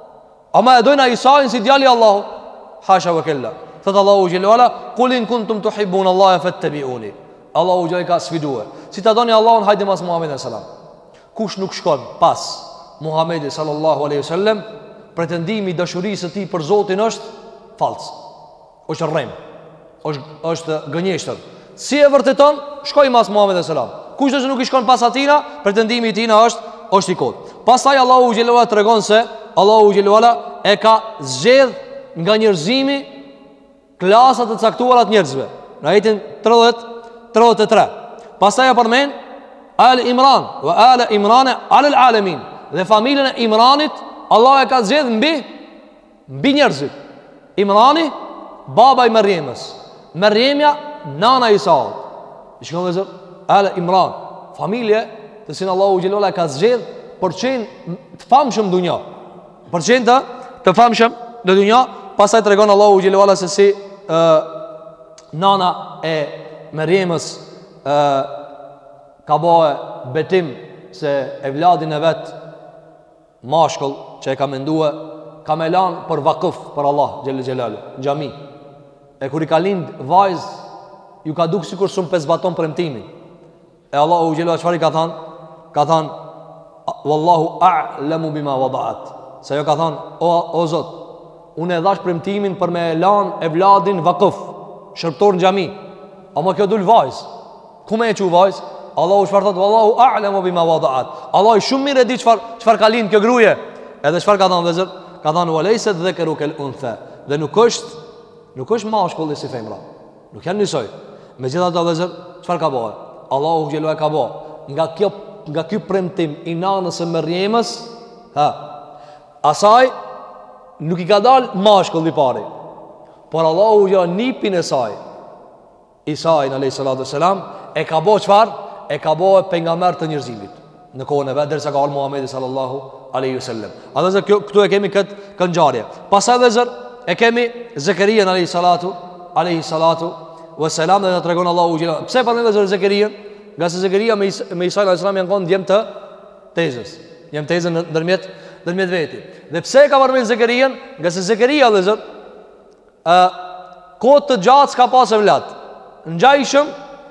Ama e dojnë Isajin si djali Allahu. Hasha vë kella. Thëtë Allahu xhelal, "Kulin kuntum tuhibbun Allaha fattabi'uni." Allahu xhelal ka sfiduar. Si ta doni Allahun, hajde mas Muhamedit sallallahu alaihi wasallam. Kush nuk shkon pas Muhamedit sallallahu alaihi wasallam, pretendimi i dashurisë së tij për Zotin është fals. Është rrem. Është është gënjeshtër. Si e vërteton? Shkoj mas Muhamedit sallallahu alaihi wasallam. Kush do të nuk i shkon pas atina, pretendimi i tij është është i kot. Pastaj Allahu xhelal tregon se Allahu xhelal e ka zgjedh nga njerëzimi klasa të caktuara të njerëzve. Në ajetin tridhjetë tridhjetë e tre. Pastaj ja përmend Ali Imran, wa ala Imran ala al-alamin. Dhe familjen e Imranit Allah e ka zgjedh mbi mbi njerëzit. Imrani, baba i Mërjemës, Mërjemja, nana i Isaut. Shikoni vëllezër, ala Imran, familje të cilën Allahu xhelalu ala ka zgjedh për qenë të famshëm në dunja. Për qenë të, të famshëm në dunja. Pastaj tregon Allahu xhelalu ala se si uh, nana e Mërjemës uh, ka bëhe betim se evladin e vet mashkull që e ka mendue ka me lanë për vakëf për Allah xhelle xhelalu në xhami. E kur i ka lind vajz, ju ka duk sikur shumë pes baton premtimin. E Allahu xhelalu çfarë ka thënë? Ka thënë wallahu a'lamu bima wada'at. Se jo ka thënë o, o Zot, unë e dhash premtimin për me lanë evladin vakëf, shërptor në xhami. Ama kjo dul vajz. Ku me e çu vajz? Allahu çfarë thot? Wallahu a'lamu bima wada'at. Allah i shumë mirë e di çfarë çfarë ka lind kjo gruaje. Edhe çfarë ka thënë vëllezër? Ka thënë walaysa dhakaru kal untha. Dhe nuk është nuk është mashkull si femra. Nuk janë njësoj. Megjithatë vëllezër, çfarë ka bëu? Allahu xhelalu ka bëu. Nga kjo nga ky premtim i nanës së Mërjemës, ha. Asaj nuk i ka dal mashkull i parë. Por Allahu ja nipin e saj. Isa alayhi salatu wasalam e ka bëu çfarë? E ka bëu pejgamber të njerëzimit në kohën e vet derisa ka ardhur Muhamedi sallallahu alaihi wasallam. A dhe kjo këtu e kemi kët këngjarje. Pastaj vëzër e kemi Zekerian alayhi salatu alayhi salatu wasalam, dhe na tregon Allahu xhelalu. Pse po vëzër Zekerian? Nga se Zekeria me Isa, me Isa alayhi salam janë qenë djem të tezës. Jam tezën ndërmjet ndërmjet veti. Dhe pse e ka marrë Zekerian? Nga se Zekeria vëzër ë kohë të gjatë ka pas evlat. Ngjajshëm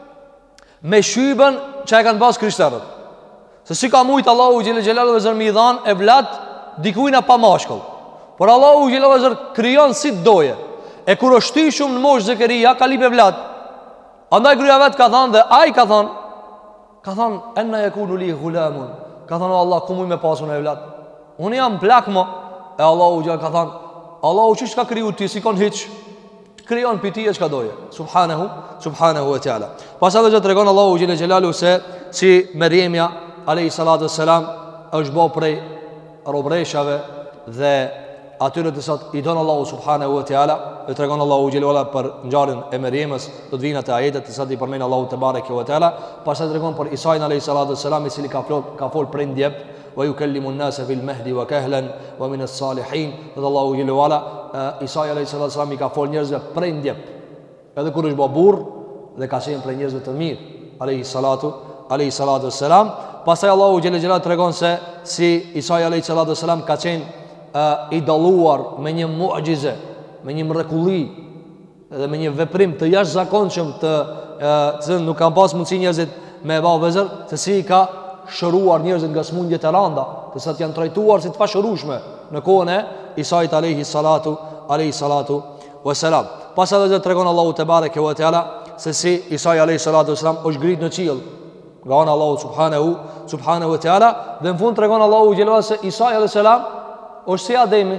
me shybën që e kanë pas krishterët. Se si ka mujt Allahu xhelalu xhelalu vëzër mi dhan evlat dikujna pa mashkull. Por Allahu xhelalu vëzër krijon si doje. E kur është shty shumë në moshë Zekeria ka lip evlat. Andaj gruaja vet ka thënë dhe ai ka thënë ka thënë enna yakunu li ghulamun. Ka thënë Allah, ku muj me pasun evlat? Unë jam plak mo. E Allahu xhelalu ka thënë Allahu çish ka kriju ti sikon hiç. Krijon piti e çka doje. Subhanahu, subhanahu wa ta'ala. Pastaj do të tregon Allahu xhelalu xhelalu se si Mërjemja alayhi salatu wassalam është bë prej robreshave dhe atyre të sot i don Allahu subhanahu wa ta'ala. E tregon Allahu xhelalu ala për ngjarjen e Mërjemës, do të vinë atë ajetet të sot i përmend Allahu te bareke wa ta'ala. Pastaj tregon për Isa alayhi salatu wassalam i cili ka fol ka fol prej ndjep, wa yukallimu an-nasa fil mahdi wa kahlan wa min as-salihin. Dhe Allahu xhelalu ala Isa alayhi salatu wassalam i ka fol njerëzve prej ndjep. Edhe kur është bë burr dhe ka qenë prej njerëzve të mirë alayhi salatu alayhi salatu wassalam. Pastaj Allahu xhelalu xhelalu tregon se si Isa alayhi salatu wassalam ka qenë uh, i dalluar me një mu'jize, me një mrekulli dhe me një veprim të jashtëzakonshëm të që uh, nuk kanë pas mundësi njerëzit me e bëu vezër, se si i ka shëruar njerëzit nga smundjet e randa, të sa janë trajtuar si të pashërueshme në kohën e Isait alayhi salatu alayhi salatu wassalam. Pastaj edhe tregon Allahu te bareke ve teala se si Isa alayhi salatu wassalam është ngrit në qiell nga ana Allahu subhanahu subhanahu wa taala, dhe në fund tregon Allahu xhelalu se Isa alayhi salam është si Ademi.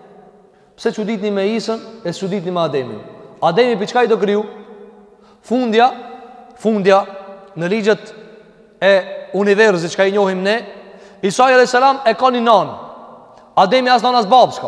Pse çuditni me Isën e çuditni me Ademin? Ademi për çka i do kriju? Fundja, fundja në ligjet e universit që i njohim ne, Isa alayhi salam e ka një nan. Ademi as nan as bab s'ka.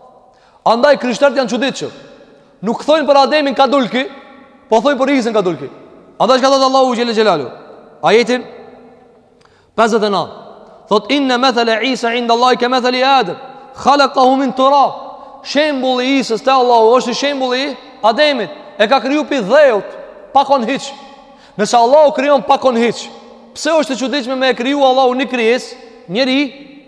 Andaj krishterët janë çuditshëm. Nuk thonë për Ademin ka dulki, po thonë për Isën ka dulki. Andaj ka thënë Allahu xhelalu xhelalu ajetin pesëdhjetë e nëntë, thot inna mathala Isa inda Allahi ka mathali Adem khalaqahu min turab. Shembulli i Isës te Allahu është shembulli i Ademit, e ka kriju pi dheut pa kon hiç. Nëse Allahu krijon pa kon hiç, pse është e çuditshme me e kriju Allahu një krijesë, njeri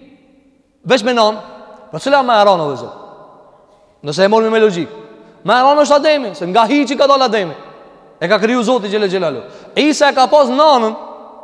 veç me nan? Po cila më e rënë vëzë? Nëse e morëm me logjik, më e rënë është Ademi, se nga hiçi ka dalë Ademi. E ka kriju Zoti xhelel xhelalu. Isa e ka pas nanën,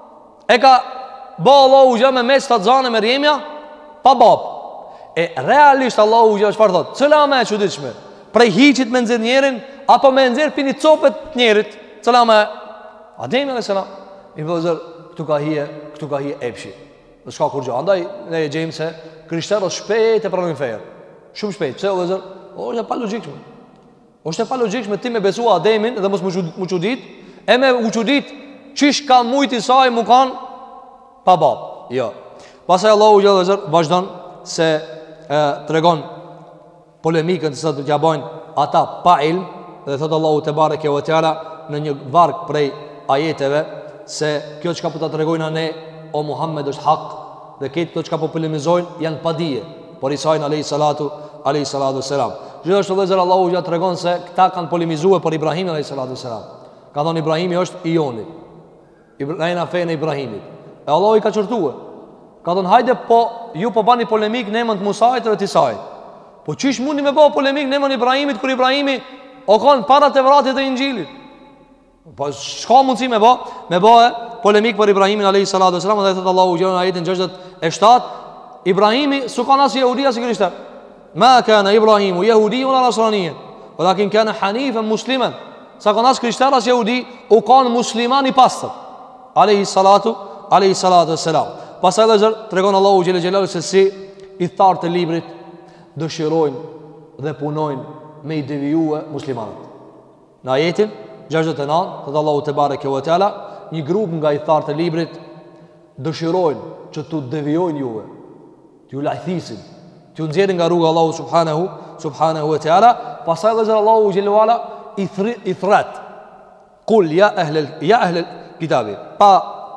e ka bë Allahu xha me mes ta xhanë Mërjemja pa bab. E realisht Allahu xha çfarë thot? Cila më e çuditshme? Prej hiçit me nxjerr njerin apo me nxjerr pini copet njerit? Cila më? Ademi alayhis salam. I vëzër këtu ka hije, këtu ka hije epshi. Dhe s'ka kur gjë. Andaj ne e gjejmë se krishterët shpejt e pranojnë fejen. Shumë shpejt. Pse vëzër? Është pa logjikshme. Është pa logjikshme ti me besua Ademin dhe mos më çudit, e me u çudit çish ka mujt Isai mu kanë pa bab. Jo. Pastaj Allahu xhallahu zot vazhdon se e, tregon polemikën që do t'ja bojnë ata pa ilm, dhe thot Allahu te bareke ve teala në një varg prej ajeteve se kjo çka po ta tregojnë ne o Muhammed është hak, dhe këtë këto çka po polemizojnë janë pa dije. Por Isa alayhi salatu alayhi salatu selam. Gjithashtu vëllezër Allahu ja tregon se këta kanë polemizuar për Ibrahimin alayhi salatu selam. Ka thonë Ibrahimi është i joni. Ibrahim fenë Ibrahimit. E Allahu i ka çortuar. Ka thonë hajde po ju po bani polemik në emën të Musait dhe të Isait. Po çish mundi me bëu polemik në emën e Ibrahimit kur Ibrahimi o kanë para Tevratit dhe Injilit. Po s'ka mundësi me bë, me bë polemik për Ibrahimin alayhi salatu selam, dhe thot Allahu në ajetin gjashtëdhjetë e shtatë, Ibrahimi s'u kanë as jehudia si krishter. Ma kana Ibrahimu yahudiyan wala nasraniyan, walakin kana hanifan musliman. Sa kanë as krishter as jehudi, u kanë musliman i pastër. Alayhi salatu alayhi salatu selam. Pastaj Allahu tregon Allahu xhelel xhelal se si i thartë të librit dëshirojnë dhe punojnë me i devijue muslimanët. Në ajetin gjashtëdhjetë e nëntë, thot Allahu te bareke ve teala, një grup nga i thartë të librit dëshirojnë që t'u devijojnë juve, t'ju lajthisin, t'ju nxjerrin nga rruga Allahu subhanahu subhanahu wa taala. Pastaj Allahu xhelalu ala i thri, i thret kul ya ahlul ya ahlul kitabi, pa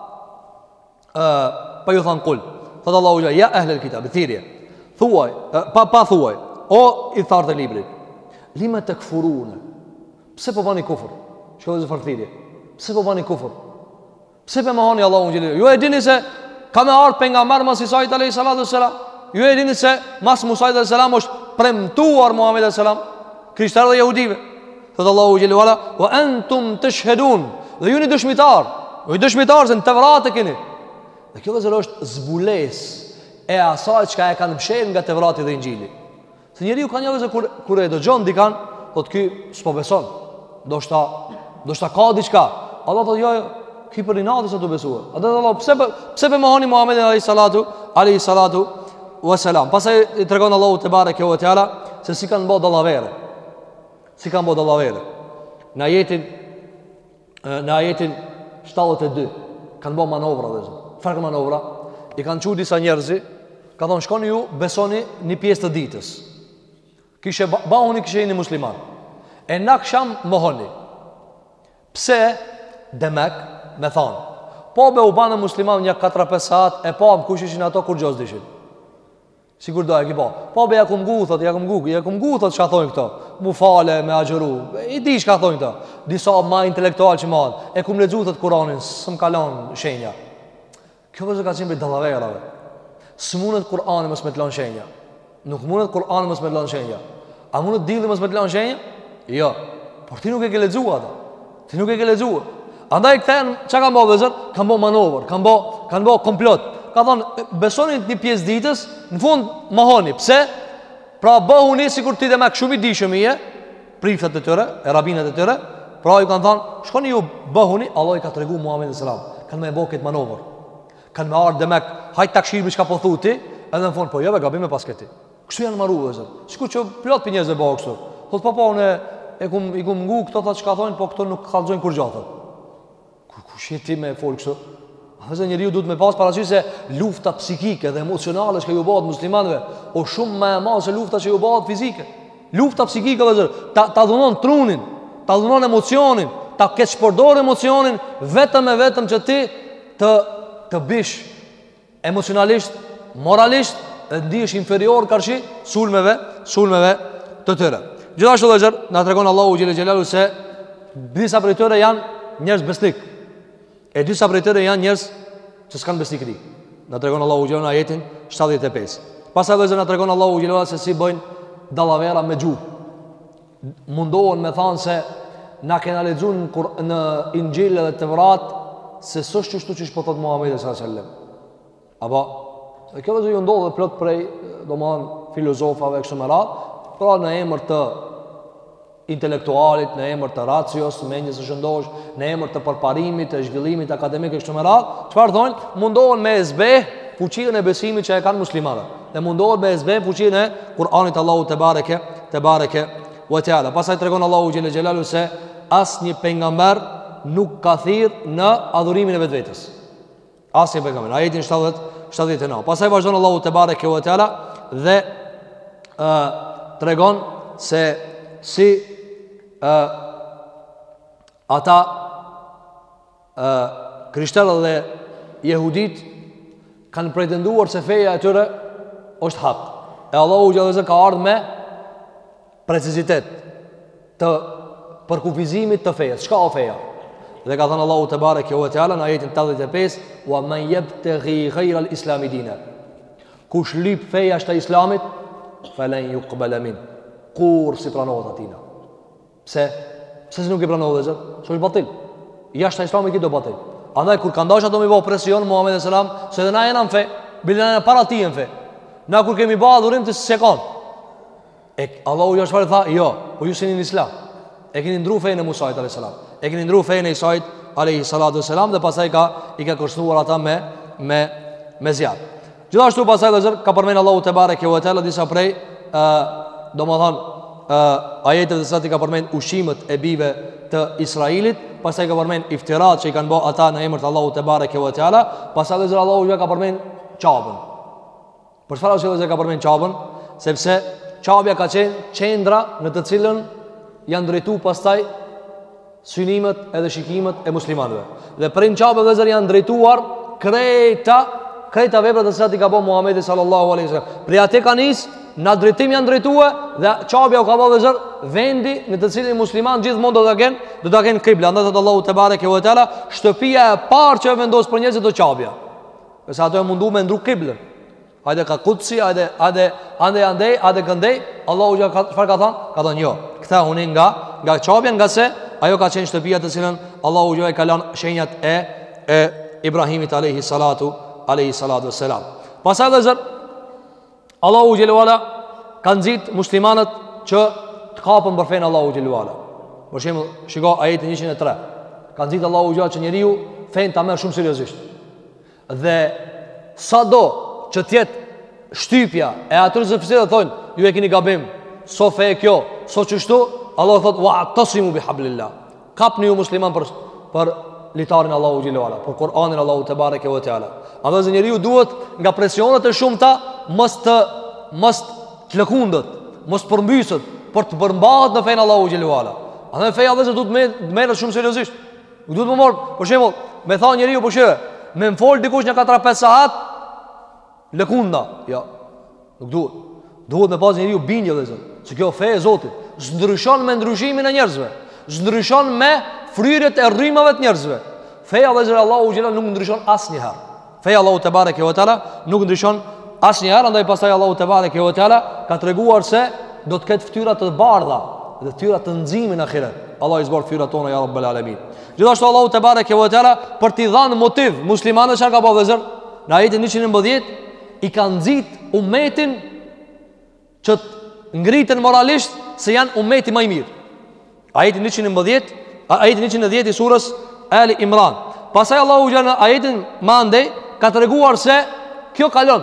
uh, pa ju than kul, thot Allahu ya ahlul kitabi, thirrje thuaj, uh, pa pa thuaj o i thartë të librit, lima takfuruna, pse po bani kufër? Shkoj të thirrje, pse po bani kufër? Pse po mohoni Allahu xhelalu? Ju e dini se ka me ardhur pejgamber mas Isait alayhi salatu wassalam. Ju e dini se mas Musa alayhi salam është premtuar Muhamedi alayhi salam krishterë dhe jehudive. Thot Allahu xhelalu ala wa antum tashhadun, dhe ju jeni dëshmitar, ju jeni dëshmitar se në Tevrat e keni. Dhe kjo vëzhgë është zbulesë e asaj çka e kanë mshël nga Tevrati dhe Injili. Se njeriu ka një vëzhgë kur kur e dëgjon dikan, thot ky s'po beson. Do shta do shta ka diçka. Allah thot jo, ki për inati sa të besuar. A dhe Allah, pse, pse për mohoni Muhammedin alayhi salatu alayhi salatu wassalam. Pasaj i tregon Allahu te bareke ve teala se si kanë bërë dallavere. Si kanë bërë dallavere. Në ajetin në ajetin shtatëdhjetë e dy kanë bërë manovra dhe zë. Çfarë kanë manovra? I kanë thënë disa njerëzi, ka thonë shkoni ju besoni një pjesë të ditës. Kishe bahuni kishe jeni musliman. E në akşam mohoni. Pse demek me thonë, po be u banë musliman një katër pesë saat, e po më kush ishin ato kur gjos dishin. Sigur do e ki po. Po be ja kum gu, thot, ja kum gu, ja kum gu, thot, çka thonë këto. Mu fale, me agjeru. I di çka thonë këto. Disa ma intelektual që madh. E kum lexu thot Kur'anin, s'm kalon shenja. Kjo vëzë ka qenë për dallaverave. S'mundet Kur'ani mos me të lën shenja. Nuk mundet Kur'ani mos me të lën shenja. A mundet dilli mos me të lën shenja? Jo. Por ti nuk e ke lexuar atë. Ti nuk e ke lexuar. Andaj këthen, që kanë bo vëzër? Kanë bo manovër, kanë bo, kanë bo komplot. Ka thonë, besoni një pjesë ditës, në fund mohoni. Pse? Pra bëhuni si kur ti dhe me këshumi dishëm i e, prifët e tëre, e rabinët e tëre. Pra ju kanë thonë, shkoni ju bëhuni, Allah i ka të regu Muhammed e Salam. Kanë me bo këtë manovër. Kanë me ardë dhe me hajtë takshirë që ka po thuti, edhe në fund, po jove gabime pas këti. Kështu janë maru vëzër. Shku që plot për njëzë e bëhë kështu. Thot, po po, une e kum, i kum ngu këto thot që ka thonë, po këto nuk kalzojnë kur gjatët. Kush je ti me fol kështu? Ase njeriu duhet me pas parasysh se lufta psikike dhe emocionale që ju bëhet muslimanëve, o shumë më e madhe se lufta që ju bëhet fizike. Lufta psikike vëzër, ta ta dhunon trunin, ta dhunon emocionin, ta kesh përdor emocionin vetëm e vetëm që ti të të bish emocionalisht, moralisht dhe ndihesh inferior karshi sulmeve, sulmeve të tëra. Gjithashtu vëzër, na tregon Allahu xhelel xhelalu se disa prej tyre janë njerëz besnik. E disa prej tyre janë njerëz që s'kan besnikëri. Na tregon Allahu xhelal në ajetin shtatëdhjetë e pesë. Pastaj vëzhgë na tregon Allahu xhelal se si bëjnë dallavera me gjuhë. Mundohen me thënë se na kena lexuar në, në Injil dhe Tevrat se s'është çështu që po thot Muhamedi sallallahu alaihi wasallam. Apo kjo vëzhgë ju ndodh plot prej domthon filozofave kështu me radhë, pra në emër të intelektualit, në emër të racios, mendjes së shëndosh, në emër të përparimit, të zhvillimit akademik kështu me radhë, çfarë thonë? Mundohen me zbeh fuqinë e besimit që e kanë muslimanët. Dhe mundohen me zbeh fuqinë e Kur'anit Allahu te bareke, te bareke ve teala. Pastaj tregon Allahu xhelel xhelalu se asnjë pejgamber nuk ka thirr në adhurimin e vetvetes. Asnjë pejgamber. Ajetin shtatëdhjetë e nëntë. Pastaj vazhdon Allahu te bareke ve teala dhe ë tregon se si ë ata ë krishterët dhe jehudit kanë pretenduar se feja e tyre është hak. E Allahu xhallahu ka ardhur me precizitet të përkufizimit të fejes. Çka o feja? Dhe ka thënë Allahu te bareke ve teala në ajetin tetëdhjetë e pesë: "Wa man yabtaghi ghayra al-islam dina." Kush lip feja jashtë islamit, falan yuqbala min. Kur si pranohet atina. Pse? Pse nuk e pranohet zot? Ço është batil. Jashtë islamit që do batil. Andaj kur ka ndash ato me bë presion Muhamedi sallallahu alaihi wasallam, se dhe na jena në fe, bilen para ti në fe. Na kur kemi bë adhurim të sekond. E Allahu ju shfarë tha, jo, po ju jeni në islam. E keni ndruar fenë e Musait alayhis salam. E keni ndruar fenë e Isait alayhi salatu wasalam dhe pastaj ka i ka kërcënuar ata me me me zjarr. Gjithashtu pastaj Allahu ka përmend Allahu te bareke ve teala disa prej ë domethën ë ajeteve të cilat i ka përmend ushimet e bijve të Israilit, pastaj ka përmend iftirat që i kanë bërë ata në emër të Allahut te bareke ve teala, pastaj Allahu ju ka përmend çapën. Për çfarë Allahu ka përmend çapën? Sepse çapja ka qenë qendra në të cilën janë drejtu pastaj synimet edhe shikimet e muslimanëve. Dhe prej çapës vëzër janë drejtuar krejta krejta veprat të cilat i ka bërë Muhamedi sallallahu alaihi wasallam. Prej atë ka nis në drejtim janë drejtuar dhe çapja u ka bërë vëzër vendi në të cilin musliman gjithmonë do ta kenë, do ta kenë kibla. Andaj Allahu te bareke ve teala, shtëpia e parë që vendos për njerëzit do çapja. Përsa ato e mundu me ndru kiblën. Hajde ka Kutsi, hajde hajde ande ande, hajde këndej, Allahu ja ka çfarë ka thënë? Ka thënë jo. Ktha unë nga nga çapja nga se ajo ka qenë shtëpia të cilën Allahu ju e ka lënë shenjat e e Ibrahimit alayhi salatu alayhi salatu wassalam. Pastaj dhe zot Allahu xhelalu ala ka nxit muslimanët që të kapën për fenë Allahu xhelalu ala. Për shembull, shiko ajetin njëqind e tre. Ka nxit Allahu xhelalu që njeriu fenë ta merr shumë seriozisht. Dhe sado që të jetë shtypja e atyre që fillojnë të thonë, ju e keni gabim, so fe kjo, so çështu, Allah thot wa'tasimu bihablillah. Kapni ju musliman për për litarin Allahu xhelalu ala, për Kur'anin Allahu te bareke ve teala. Andaj njeriu duhet nga presionet e shumta mos të mos të lëkundët, mos përmbyset për të përmbahet në fenë Allahu xhelalu ala. Andaj feja vetë duhet të merret shumë seriozisht. Duhet të marr, për shembull, me thon njeriu po shë, me mfol dikush në katër pesë sahat lëkunda, jo. Nuk duhet. Duhet me pas njeriu bindje dhe zot. Se kjo fe e Zotit zdryshon me ndryshimin e njerëzve, zdryshon me fryrjet e rrymave të njerëzve. Feja dhe zot Allahu xhelal nuk ndryshon asnjëherë. Feja Allahu te bareke ve teala nuk ndryshon asnjëherë, andaj pastaj Allahu te bareke ve teala ka treguar se do të ketë fytyra të bardha dhe fytyra të nximin në ahiret. Allah i zbor fytyrat tona ya rabbel alamin. Gjithashtu Allahu te bareke ve teala për t'i dhënë motiv muslimanëve çka ka bëu zot në ajetin njëqind e mbëdhjetë i ka nxit umetin që të ngritën moralisht se janë umeti më i mirë. Ajeti njëqind e mbëdhjetë, ajeti njëqind e dhjetë i surës Ali Imran. Pastaj Allahu xhallahu në ajetin më andej ka treguar se kjo kalon.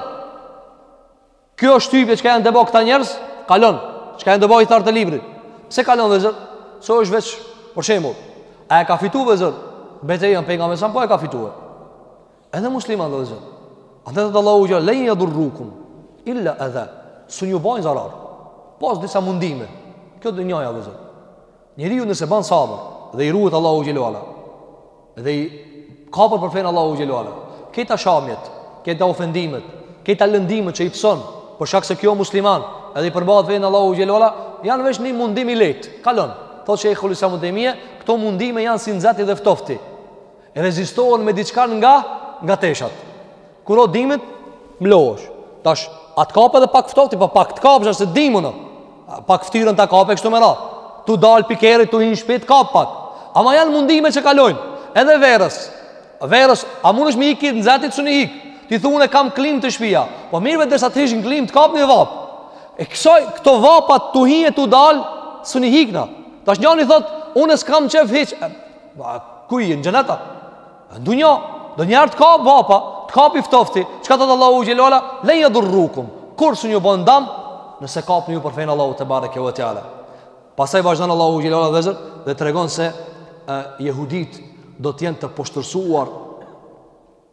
Kjo shtypje që janë debo këta njerëz, kalon. Çka janë debo i thartë librit. Pse kalon vëzër? So është veç për shembull. A e ka fituar vëzër? Betejën pejgamberi sa po e ka fituar. Edhe musliman vëzër. Andaj Allahu xhallahulen yadurrukum illa adha. Su një bajnë zarar. Pas disa mundime. Kjo dë njaja dhe zot. Njeriu nëse ban sabër dhe i ruhet Allahu xhelalu ala, dhe i kapër për fenë Allahu xhelalu ala, këta shamjet, këta ofendimet, këta lëndimet që i pson për shkak se kjo musliman edhe i përmbahet fenë Allahu xhelalu ala, janë vetëm një mundim i lehtë. Kalon. Thotë Sheikhul Islam Ibn Taymija, këto mundime janë si nxati dhe ftofti. E rezistohen me diçka nga nga teshat. Kur o dimit, mlohesh. Tash atë kapë edhe pak ftofti, pa pak të kapësh se dimun. Pak ftyrën ta kapë kështu me radhë. Tu dal pikerit, tu hin shpejt kap pak. Ama janë mundime që kalojnë. Edhe verës. Verës, a mundesh me ikë nxatit suni hik. Ti thunë kam klim të shtëpia. Po mirë vetë sa të hishin klim të kapni vap. E kësaj këto vapat tu hinë tu dal suni hikna. Tash njëri thot, unë s'kam çef hiç. Ku i në xhenata? Ndonjë, do njërt ka vapa, të kapi ftofti. Çka thot Allahu xhelala? La yadurrukum. Kur su ju bën dam, nëse kapni ju për fen Allahu te bareke ve teala. Pastaj vazhdon Allahu xhelala dhe dhe tregon se uh, jehudit do të jenë të poshtërsuar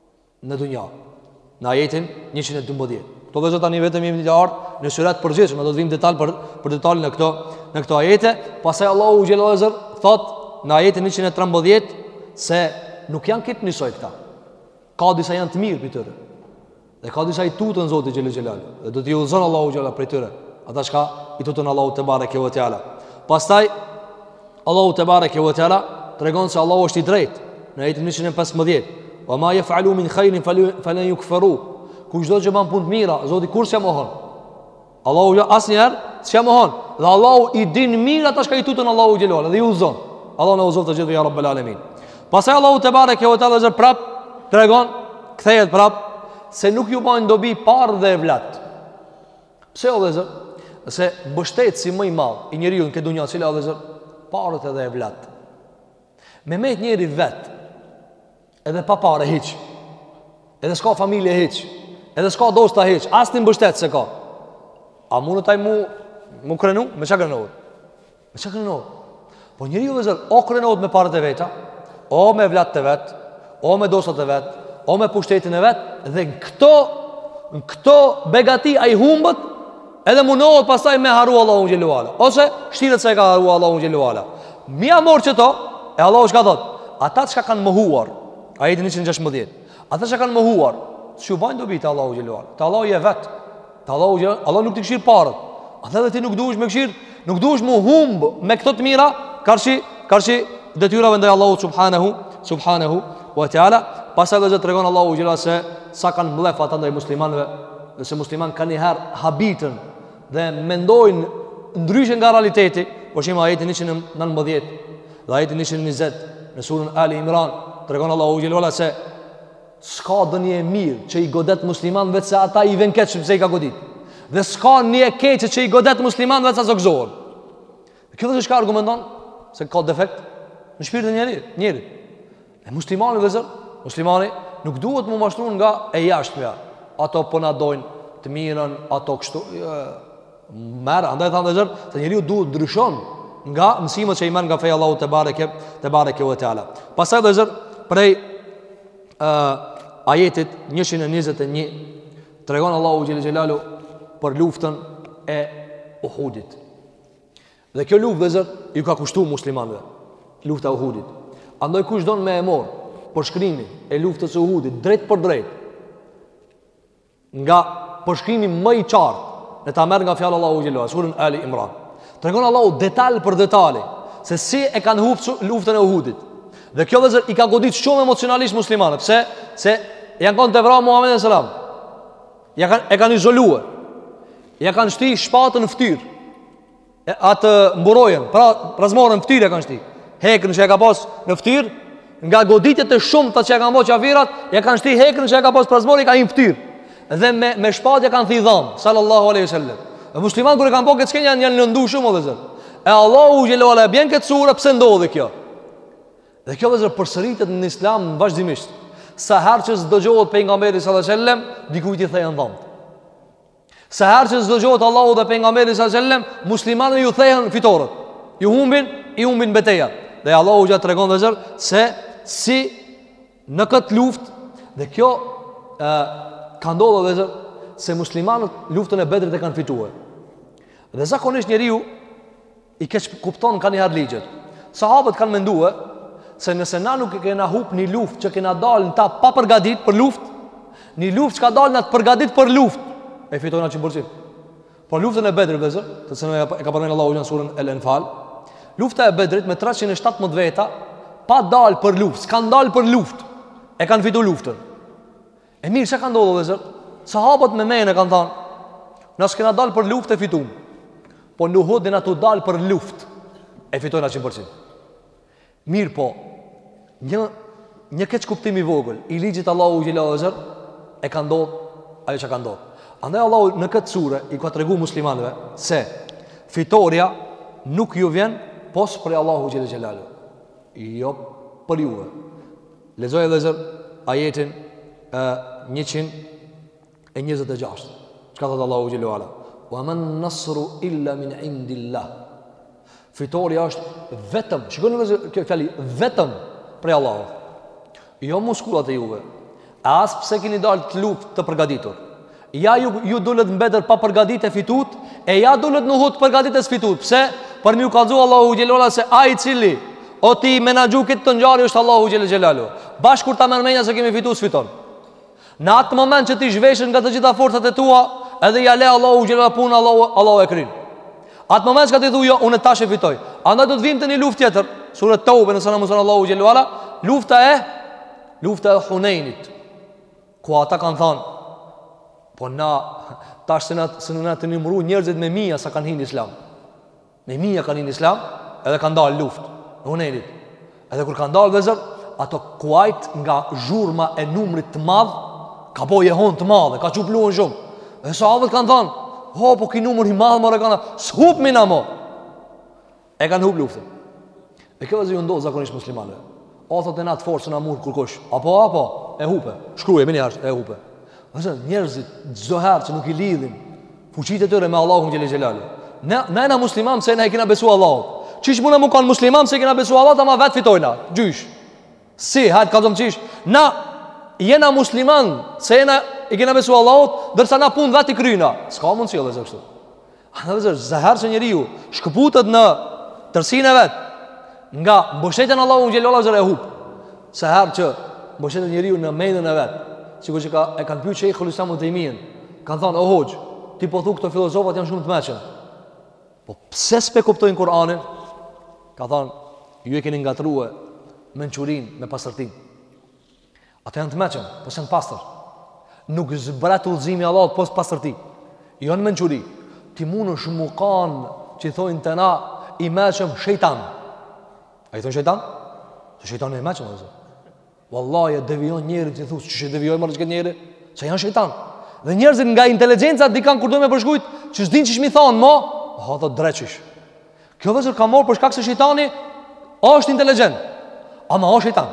në dunja. Në ajetin njëqind e dymbëdhjetë. Këto vëzhgë tani vetëm jemi të ardhur në surat përgjithshme, do të vim detaj për për detalin në këto në këto ajete. Pastaj Allahu xhelal xher thot në ajetin njëqind e trembëdhjetë se nuk janë këtë njësoj këta. Ka disa janë të mirë për tyre. Dhe ka disa i tutën Zoti xhelal xhelal. Dhe do t'i udhëzon Allahu xhelal për tyre. Ata çka i tutën Allahu te bareke ve teala. Pastaj Allahu te bareke ve teala tregon se Allahu është i drejtë në ajetin njëqind e pesëmbëdhjetë. Wa ma yaf'alu min khairin falan yukfaru. Kushdo që bën punë të mira, Zoti kur s'ja mohon. Allahu asnjëherë s'ja mohon. Dhe Allahu i din mirë ata që i tutën Allahu xhelal dhe i udhëzon. Allahu na udhëzon të gjithë ya rabbel alamin. Pastaj Allahu te bareke ve teala prap tregon, kthehet prap se nuk ju bën dobi parë dhe evlat. Pse o vëllezër? Se mbështetësi më i madh i njeriu në këtë dunjë, cila o vëllezër, parët edhe evlat. Me met njëri vet, edhe pa parë hiç. Edhe s'ka familje hiç. Edhe s'ka dosta hiç, asnjë mbështet se ka. A mund të taj mu mu krenu? Me çka krenohet? Me çka krenohet? Po njeriu vëllezër, o krenohet me parët e veta, o me evlat e vet, o me dostat e vet, o me pushtetin e vet, dhe në këto në këto begati ai humbët, edhe mundohet pastaj me haru Allahu xhelalu ala, ose shtiret se e ka haru Allahu xhelalu ala. Mi amor çeto, e Allahu çka thot? Ata që kanë mohuar, ajeti njëqind e gjashtëmbëdhjetë. Ata që kanë mohuar, çu bajnë dobi te Allahu xhelalu ala. Te Allahu je vet. Te Allahu xhelalu, Allah nuk të këshir parët. Ata edhe ti nuk duhesh me këshir, nuk duhesh me humb me këto të mira, karshi karshi detyrave ndaj Allahut subhanahu subhanahu wa taala. Pastaj do të tregon Allahu xhelalu se sa kanë mllef ata ndaj muslimanëve, dhe se musliman kanë një herë habitën dhe mendojnë ndryshe nga realiteti. Por shema ajetin njëqind e nëntëmbëdhjetë dhe ajetin njëqind e njëzet në surën Ali Imran tregon Allahu xhelalu se s'ka dënje e mirë që i godet musliman vetë se ata i vën keq sepse i ka godit. Dhe s'ka një e keqe që i godet musliman vetë sa zogëzohen. Kjo është çka argumenton se ka defekt në shpirtin e njeriu, njëri. E muslimani vëzër, muslimani nuk duhet mu mashtruar nga e jashtëmja. Ato po na dojnë të mirën, ato kështu. Merë, andaj thamë dhe zërë, se njeriu duhet ndryshon nga mësimët që i merr nga feja Allahu te bareke te bareke ve teala. Pastaj dhe zërë, prej uh, ajetit njëqind e njëzet e një tregon Allahu xhelel xhelalu për luftën e Uhudit. Dhe kjo luftë dhe zërë ju ka kushtu muslimanëve, lufta e Uhudit. Andaj kush don me e mor përshkrimin e luftës së Uhudit drejt për drejt, nga përshkrimi më i qartë në ta merr nga fjala Allahu xhelalu surën Ali Imran, tregon Allahu detaj për detaj se si e kanë humbur luftën e Uhudit. Dhe kjo vëzër i ka godit shumë emocionalisht muslimanët. Pse? Se janë kanë të vrarë Muhamedit sallallahu alaihi wasallam. Ja kanë e kanë izoluar. Ja kanë shti shpatën në fytyrë. Atë mburojën, pra prazmorën në fytyrë kanë shti. Hekën që e ka pas në fytyrë, nga goditjet e shumta që e kanë bërë qafirat, ja kanë shti hekën që e ka pas prazmorën ka në fytyrë. Dhe me me shpatë kanë thidham sallallahu alaihi wasallam. Dhe muslimanët kur e kanë bërë këtë skenjë janë lëndu shumë o vëzër. E Allahu xhelalu ala bën këtë sure pse ndodhi kjo? Dhe kjo vëzër përsëritet në Islam vazhdimisht. Sa herë që s'dëgjohet pejgamberi sallallahu alaihi wasallam, dikujt i thejnë dhëmt. Sa herë që s'dëgjohet Allahu dhe pejgamberi sallallahu alaihi wasallam, muslimanët ju thejnë fitoret. Ju humbin, i humbin betejat. Dhe Allahu ja tregon vëzër se si në këtë luftë dhe kjo ë ka ndodhur vëzër se muslimanët luftën e Bedrit e kanë fituar. Dhe zakonisht njeriu i keq kupton kanë një ligjet. Sahabët kanë menduar se nëse na nuk e kena hub një luftë që kena dalë në ta pa përgatit për luftë, një luftë që ka dalë në të përgatit për luftë, e fitojnë atë qëmbërcim. Por luftën e Bedrit vëzër, të se e ka përmenë Allahu në surën El Enfal, lufta e Bedrit me treqind e shtatëmbëdhjetë veta pa dalë për luftë, s'kan dalë për luftë, e kanë fitu luftën. E mirë, që ka ndodhur vëzër? Sahabët me mene kanë thanë, nësë kena dalë për luftë e fitum, po në Uhud dhe na të dalë për luftë, e fitojnë atë qëmbërcim. Mirë po, një, një keq kuptimi vogël i ligjit Allahu xhelalu ala e ka ndodhur ajo që ka ndodhur. Andaj Allahu në këtë sure i ka tregu muslimanëve se fitoria nuk ju vjen pos për Allahu xhelalu ala, jo për juve. Lexoj edhe zër ajetin e njëqind e njëzet e gjashtë. Çka thot Allahu xhelalu ala? Wa man nasru illa min indillah. Fitoria është vetëm, shikoni kjo fjali, vetëm prej Allahut. Jo muskullat e juve, As pse keni dalë të luftë të përgatitur. Ja ju, ju dullet në Bedër pa përgatit e fitut, e ja dullet në Uhud përgatit e s'fitut. Pse? Për mi u kalzu Allahu Gjellola se a i cili o ti menagju këtë të njari është Allahu Gjellalu. Bashë kur ta mërmenja se kemi fitu s'fiton. Në atë moment që ti zhveshën nga të gjitha forcat e tua, edhe ja le Allahu Gjellola punë, Allahu, Allahu e krin. Atë moment që ka ti thu jo, unë e tash e fitoj. Andaj do të vim të një luft tjetër, surët Taube nëse na mëson Allahu Gjellola, lufta e lufta e Hunenit, ku ata kanë thënë, po na tash se na se na të numëru njerëzit me mia sa kanë hyrë në Islam. Me mia kanë hyrë në Islam, edhe kanë dalë luftë në Hunenit. Edhe kur kanë dalë vëzër, ato kuajt nga zhurma e numrit të madh, ka bo jehon të madhe, ka çupluar shumë. Dhe sahabët kanë thënë, "Ho, po ki numër i madh more kanë, s'hup mi na mo." E kanë hub luftën. E kjo vëzë ju ndodh zakonisht muslimanëve. O thotë në atë forcën na mund kurkush. Apo apo e hupe. Shkruaj më jashtë e hupe. Ose njerëzit çdo herë që nuk i lidhin fuqitë e tyre me Allahun xhelel xhelal. Ne ne na musliman se ne e kena besuar Allahut. Çish mund të kanë musliman se kena besuar Allahut ama vet fitojna. Gjysh. Si, hajt ka thënë çish. Na jena musliman se ne e kena besuar Allahut, ndërsa na punë vet i kryna. S'ka mundsi edhe kështu. Ana vëzë zahar se njeriu shkëputet në tërsinë e vet nga mbështetja në Allahun xhelel xhelal e hub. Sa herë që mbështetet njeriu në mendën e vet, sikur që ka e kanë pyetur Sheikhul Islam Ibn Taymiyyah, kanë thënë o hoxh, ti po thu këto filozofat janë shumë të mëshëm. Po pse s'pe kuptojnë Kur'anin? Ka thënë, ju e keni ngatruar mençurinë me pastërtinë. Ata janë të mëshëm, po janë pastër. Nuk zbrat udhëzimi i Allahut pas pastërti. Jo në mençuri. Ti mundesh mu kanë që thonë të na i mëshëm shejtan. Ai thonë shejtan? Se shejtani i mëshëm ose? Wallahi devion njerëz që thotë ç'është devion më rrezikë njerëz, se janë shejtan. Dhe njerëzit nga inteligjenca dikan kur do me përshkujt, që s'din ç'sh mi thon mo, ha do dreçish. Kjo vëzër ka marrë për shkak se shejtani është inteligjent, ama është shejtan.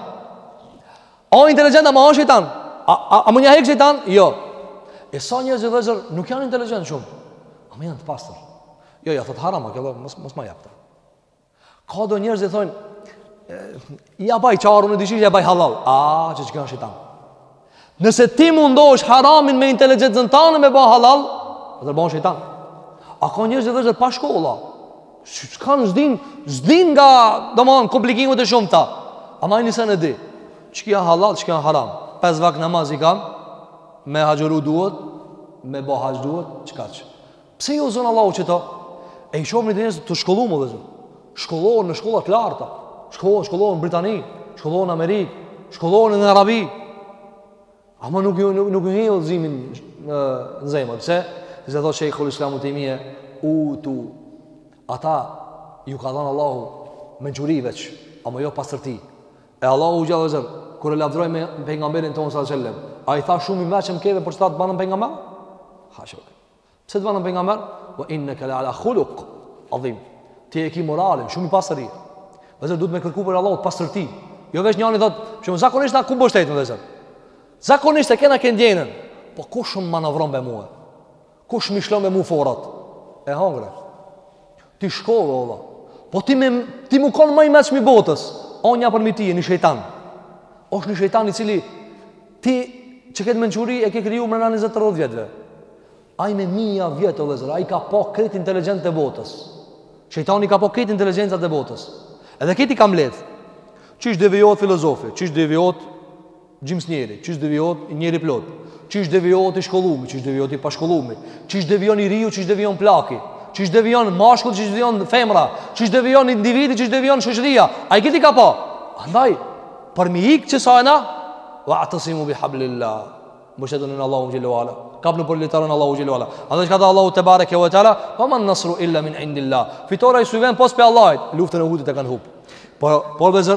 O inteligjent ama është shejtan. A a, a më një hek shejtan? Jo. E sa njerëz vëzër nuk janë inteligjent shumë, ama janë të pastër. Jo, ja thot haram, kjo mos mos ma jap. Ka do njerëz që thonë ja baj qarun e dishish, ja baj halal. A, që që kjo është shejtan. Nëse ti mundosh haramin me inteligjencën tënde me bë halal, atë bën shejtan. A ka njerëz që vëzhgë pa shkolla, s'kan zdin, zdin nga domthon komplikimet e shumta. Ama ai nisën e di. Ç'ka halal, ç'ka haram. Pesë vakt namaz i kanë, me haxhuru duhet, me bë haxh duhet, çkaç. Pse jo zon Allahu çeto? E i shohim njerëz të shkolluar vëzhgë. Shkollohen në shkolla të larta. Shkollohen, shkollohen në Britani, shkollohen në Amerikë, shkollohen në Arabi. Ama nuk ju nuk, nuk ju hill zimin në zemër. Pse? Se thotë Sheikhul Islam Ibn Taymiyyah, u tu ata ju ka dhënë Allahu mençuri veç, ama jo pastërti. E Allahu xhallahu zot kur e lavdroi me pejgamberin ton sallallahu alajhi wasallam, ai tha shumë i mëshëm keve për çfarë të banë pejgamber? Hasha. Pse të banë pejgamber? Wa innaka la ala khuluq adhim. Ti e ke moralin shumë i pastëri. Vëzër duhet me kërku për Allahut pastërti. Jo veç njëri thot, shumë zakonisht na ku mbështetem vëzër. Zakonisht e kena këndjenën, po kush më manovron me mua? Kush më shlon me mua forat? E hangre. Ti shkove valla. Po ti me ti më kon më i mëshëm i botës. Onja për mi ti e një shejtan. Është një shejtan i cili ti që këtë mençuri e ke kriju më në njëzet tridhjetë vjetëve. Ai me mia vjetë vëzër, ai ka pa këtë inteligjent të botës. Shejtani ka pa këtë inteligjencat të botës. Edhe këti kam ledh. Çish devijohet filozofi, çish devijohet gjimsnjeri, çish devijohet njeri plot, çish devijohet i shkollumi, çish devijohet i pashkollumi, çish devijon i riu, çish devijon plaki, çish devijon mashkull, çish devijon femra, çish devijon individi, çish devijon shoqëria. Ai këti ka pa. Andaj për mi ik që sa na wa'tasimu bihablillah. Mbështetuni në Allahun xhelalu ala. Kapnu për litarin Allahu xhelalu ala. Andaj ka thënë Allahu te bareke ve teala, "Wa man nasru illa min indillah." Fitora i suven pos pe Allahit. Luftën e Uhudit e kanë hub. Por por vezër,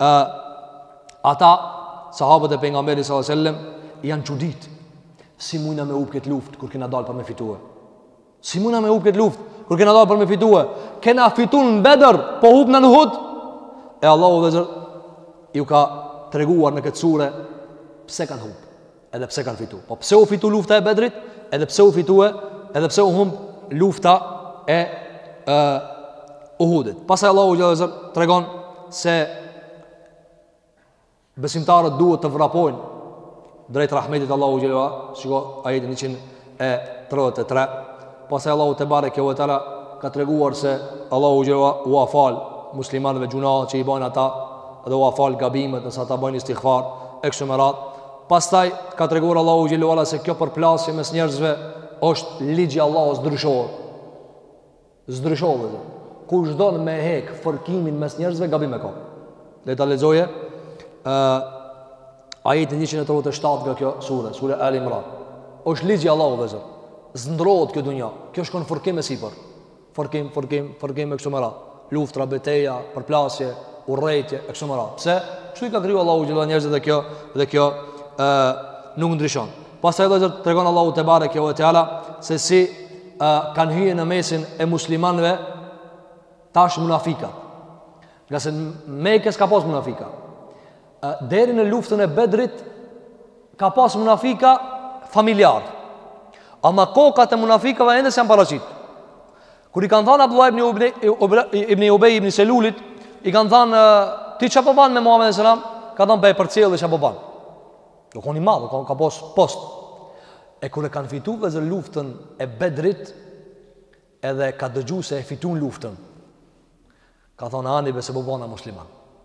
ata sahabët e pejgamberit sallallahu alajhi wasallam janë çudit. Si mundna me hub këtë luftë kur kena dalë për me fitue? Si mundna me hub këtë luftë kur kena dalë për me fitue? Kena fituar në Bedër, po hub në Uhud. E Allahu vezër ju ka treguar në këtë sure pse kanë hub. Edhe pse kanë fitu. Po pse u fitu lufta e Bedrit? Edhe pse u fitue? Edhe pse u humb lufta e uh, Uhudit? Pastaj Allahu xhallahu tregon se besimtarët duhet të vrapojnë drejt rahmetit Allahu xhelal. Shiko ajetin njëqind e tridhjet e tre. Pastaj Allahu te bareke ve teala ka treguar se Allahu xhelal u afal muslimanëve gjunahet që i bajnë ata dhe u afal gabimet nëse ata bajnë istighfar e kështu me radhë. Pastaj ka treguar Allahu xhelal se kjo përplasje mes njerëzve është ligji i Allahut, zdryshohet. Zdryshohet. Kush don me hek fërkimin mes njerëzve gabim e ka. Le ta lexoje ë ajetin njëqind e tridhjet e shtatë nga kjo sure, sura Al Imran. Është ligji i Allahut vëllazër. Zdrohet kjo dunja. Kjo shkon fërkim e sipër. Fërkim, fërkim, fërkim e kështu me radhë. Luftra, betejë, përplasje, urrëtie e kështu me radhë. Pse? Kështu i ka kriju Allahu xhelal njerëzit dhe kjo dhe kjo ë nuk ndryshon. Pastaj vëllazër tregon Allahu te bareke ve teala se si ë kanë hyrë në mesin e muslimanëve tash munafika. Nga se Mekës ka pas munafika. Deri në luftën e Bedrit ka pas munafika familjar. Ama kokat e munafikave ende s'janë paraqit. Kur i kanë thënë Abdullah ibn Ubay ibn Ubay ibn Selulit, i kanë thënë ti çfarë po bën me Muhamedit sallallahu alaihi wasallam? Ka thënë pe përcjell dhe çfarë po bën. Do koni madh, ka, ka pas post. E kur e kanë fituar zë luftën e Bedrit, edhe ka dëgjuar se e fituan luftën. Ka thonë ani be se po bëna musliman.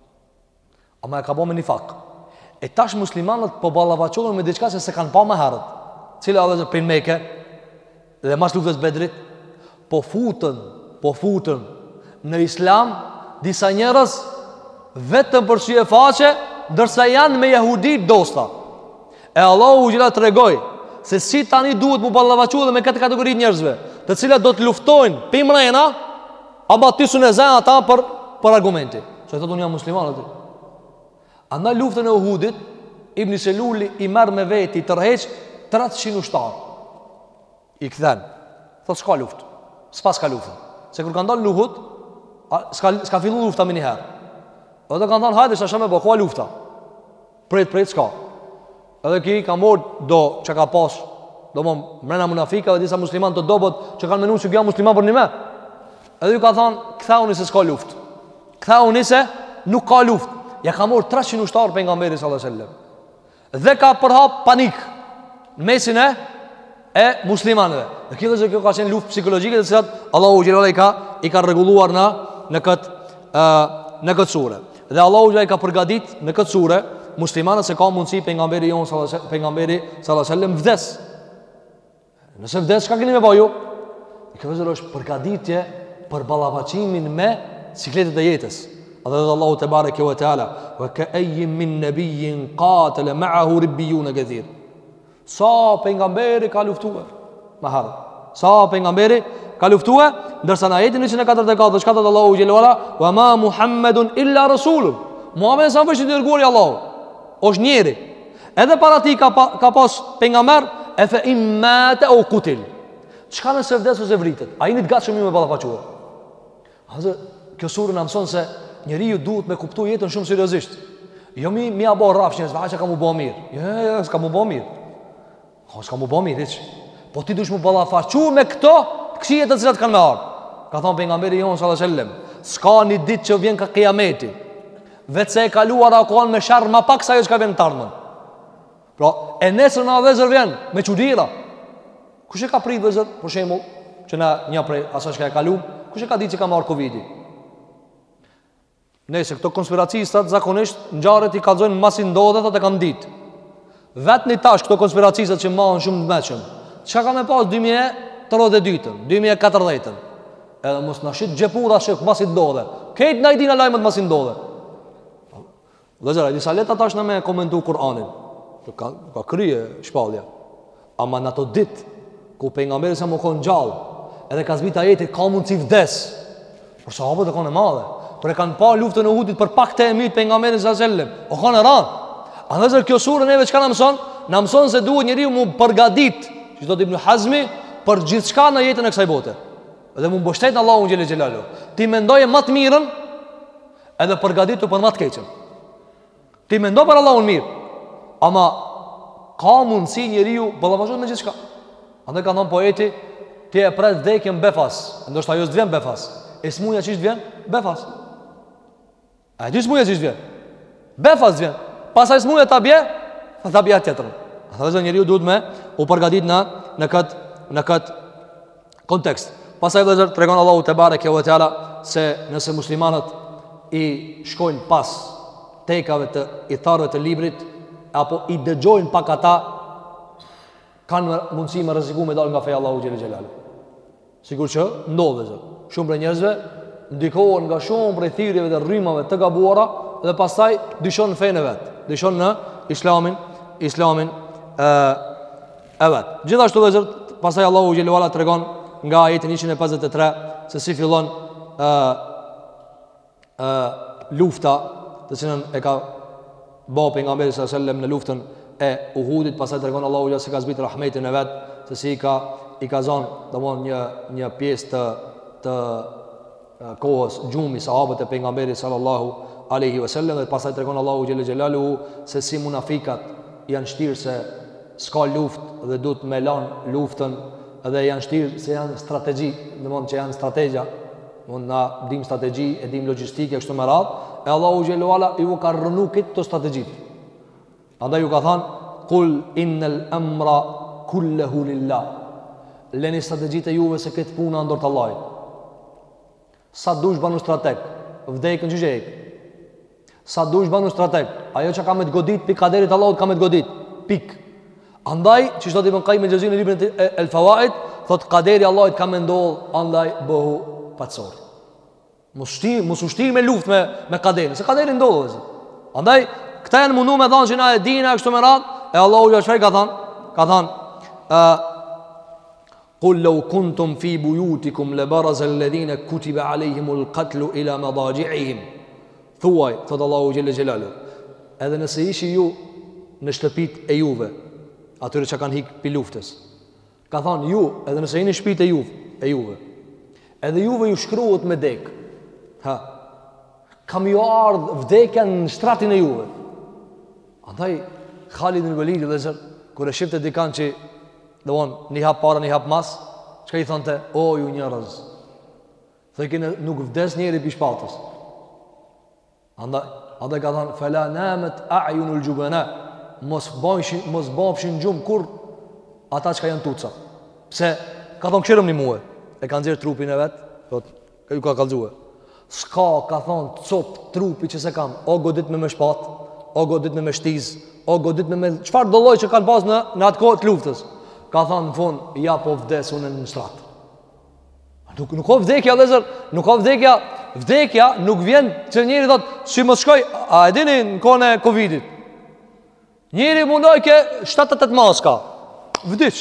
Ama e ka bo me një fak. E tash muslimanët po ballavaçohen me diçka se se kanë pa më herët. Cila edhe për Mekë dhe mas luftës Bedrit po futën, po futën në Islam disa njerëz vetëm për sy e faqe, ndërsa janë me jehudit dosta. E Allahu xhela tregoi se si tani duhet mu ballavaçohen me këtë kategori njerëzve, të cilat do të luftojnë pe mrena, apo ti sunë zën ata për për argumente. Se thotë unë jam musliman atë. Andaj luftën e Uhudit, Ibn Seluli i merr me veti tërheq treqind ushtar. I kthen. Thotë s'ka luftë. S'pas ka luftë. Se kur kanë dalë Uhud, s'ka s'ka filluar lufta më një herë. Edhe kanë thënë hajde s'ka më bë, ku lufta. Prit prit s'ka. Edhe ki ka marrë do që ka pas, do më mrena munafika dhe disa musliman të dobët që kanë menuar se janë musliman për një me. Edhe ju ka thënë, ktheuni se s'ka luftë. Ktheuni se nuk ka luftë. Ja ka marrë treqind ushtar pejgamberi sallallahu alajhi wasallam. Dhe ka përhap panik në mesin e e muslimanëve. Dhe kjo që kjo ka qenë luftë psikologjike të cilat Allahu xhelal i ka i ka rregulluar në në këtë ë në këtë sure. Dhe Allahu xhelal i ka përgatit në këtë sure muslimanët se ka mundësi pejgamberi jon sallallahu alajhi wasallam pejgamberi sallallahu alajhi wasallam vdes. Nëse vdes çka keni me bëju? Kjo është përgatitje për ballavaçimin me cikletet e jetës. Dhe Allahu te bareke ve teala wa ka'ayyin min nabiyyin qatala ma'ahu ribbiyun kathir. Sa pejgamberi ka luftuar me harë. Sa pejgamberi ka luftuar, ndërsa në ajetin njëqind e katërdhjetë e katër shkatet Allahu xhelalu ala wa ma Muhammedun illa rasulun. Muhamedi sa vësh i dërguar i Allahut. Është njeri. Edhe para ti ka pa, ka pas pejgamber e fa imma au qutil. Çka nëse vdes ose vritet? Ai nit gatshëm me ballafaquar. Hazë kjo surë na mëson se njeriu duhet me kuptu jetën shumë seriozisht. Jo mi mi apo rrafshin, s'ka ka mu bë mirë. Jo, jo, s'ka mu bë mirë. Ha, s'ka mu bë mirë hiç. Po ti dush mu ballafaqu me këto këqije të cilat kanë me ardhur. Ka thënë pejgamberi jon sallallahu alajhi wasallam, s'ka një ditë që vjen ka kıyameti. Vetëse e kaluara ka me sharr më pak sa ajo që ka vjen të ardhmen. Pra, e nesër na vëzër vjen me çuditëra. Kush e ka prit vëzër, për shembull, që na një prej asaj që ka kaluar, kush e ka ditë që ka marr Covidi? Nëse këto konspiracistat zakonisht ngjarjet i kallzojnë masi ndodhet atë kanë ditë. Vetëm tash këto konspiracistat që mbahen shumë të mëshëm. Çka ka më pas dy mijë e tridhjetë e dytën, dy mijë e katërdhjetën. Edhe mos na shit xhepura shek masi ndodhet. Këtë na i dinë lajmet masi ndodhet. Vëzëra, disa leta tash na me komentu Kur'anin. Ka ka krye shpallja. Ama në ato ditë ku pejgamberi sa më kon gjallë, edhe ka zbrit ajeti ka mundsi vdes. Por sahabët e kanë e madhe. Por e kanë pa luftën e Uhudit për pak të emit pejgamberin sallallahu alajhi wasallam. O kanë ran. Andaj kjo surë neve çka na mëson? Na mëson se duhet njeriu mu përgatit, si thot Ibn Hazmi, për gjithçka në jetën e kësaj bote. Dhe mu mbështet Allahu xhelel xhelalu. Ti mendoje më të mirën, edhe përgatitu për më të keqen. Ti mendo për Allahun mirë, ama ka mundsi njeriu ballafaqohet me gjithçka. Andaj ka thënë poeti, ti e pret vdekjen befas, ndoshta ajo s'vjen befas. E smuja çish vjen? Befas. A di smuja çish vjen? Befas vjen. Pastaj smuja ta bie, ta bie tjetër. Dhe njeriu duhet me u përgatit në në kët në kët kontekst. Pastaj vëllezër tregon Allahu te bareke ve teala se nëse muslimanët i shkojnë pas tekave të i tharëve të librit apo i dëgjojnë pak ata, kanë mundësi me rreziku me dal nga feja Allahu xhelel xhelal. Sigur që ndodhet zot. Shumë prej njerëzve ndikohen nga shumë prej thirrjeve dhe rrymave të gabuara dhe pastaj dyshon në fenë vet, dyshon në Islamin, Islamin ë e vet. Gjithashtu vëllezër, pastaj Allahu xhelel xhelal tregon nga ajeti njëqind e pesëdhjetë e tre se si fillon ë ë lufta, të cilën e ka bëu pejgamberi sallallahu alajhi wasallam në luftën e Uhudit. Pastaj tregon Allahu xhelel se ka zbrit rahmetin e vet, se si ka i ka zonë domthon një një pjesë të të kohës gjumi sahabët e pejgamberit sallallahu alaihi wasallam. Dhe pastaj tregon Allahu xhelel xhelaluhu se si munafikat janë shtirë se s'ka luftë dhe duhet me lanë luftën, dhe janë shtirë se janë strategji, domthon që janë strategja, mund na dim strategji, e dim logjistike kështu me radhë, e Allahu xhelalu ala ju ka rënë këto strategji. Andaj ju ka thënë kul innal amra kulluhu lillah. Leni strategjitë e juve se këtë puna ndër të Allahit. Sa dush banu strateg, vdekën që gjejk. Sa dush banu strateg, ajo që ka me të godit, pi kaderit Allahut ka me të godit, pik. Andaj, që shtot i bënkaj me gjëzin në librin e El Fawaid, thot kaderi Allahut ka me ndoll, andaj bëhu patsor. Mos u shtir me luft me, me kaderin, se kaderi ndoll dhe zi. Andaj, këta janë mundu me thanë që na e dina e kështu me radhë, e Allahu Gjashfej ka thanë, ka thanë, Qul law kuntum fi buyutikum labaraza alladhina kutiba alayhimul qatlu ila madaji'ihim. Thuaj, thot Allahu xhelle xhelalu, edhe nëse ishi ju në shtëpitë e juve, atyre që kanë hik pi luftës, ka thënë ju, edhe nëse jeni në shtëpitë e juve, e juve, edhe juve ju shkruhet me dek. Ha. Kam ju ardh vdekja në shtratin e juve. Andaj Khalid ibn Walid dhe zër, kur e shifte dikan që domthon një hap para, një hap mas, çka i thonte, o ju njerëz, thë që nuk vdes njëri pi shpatës. Andaj, andaj ka thënë fala namat a'yunul jubana, mos bajshin, mos bafshin gjum kur ata që janë tuca. Pse ka thonë këshirëm një muë, e kanë nxjerr trupin e vet, thot, ju ka kallxuar. S'ka, ka thonë, cop trupi që se kam, o godit me me shpat, o godit me me shtiz, o godit me me çfarë do lloj që kanë pas në në atë kohë të luftës. Ka thënë në fund, ja po vdes unë në strat. Nuk, nuk ka vdekja, lezer, nuk ka vdekja, vdekja nuk vjen që njëri thot, si mos shkoj, a e dini në kohën e Covidit. Njëri mundoj ke shtatëdhjetë e tetë maska, vdiq.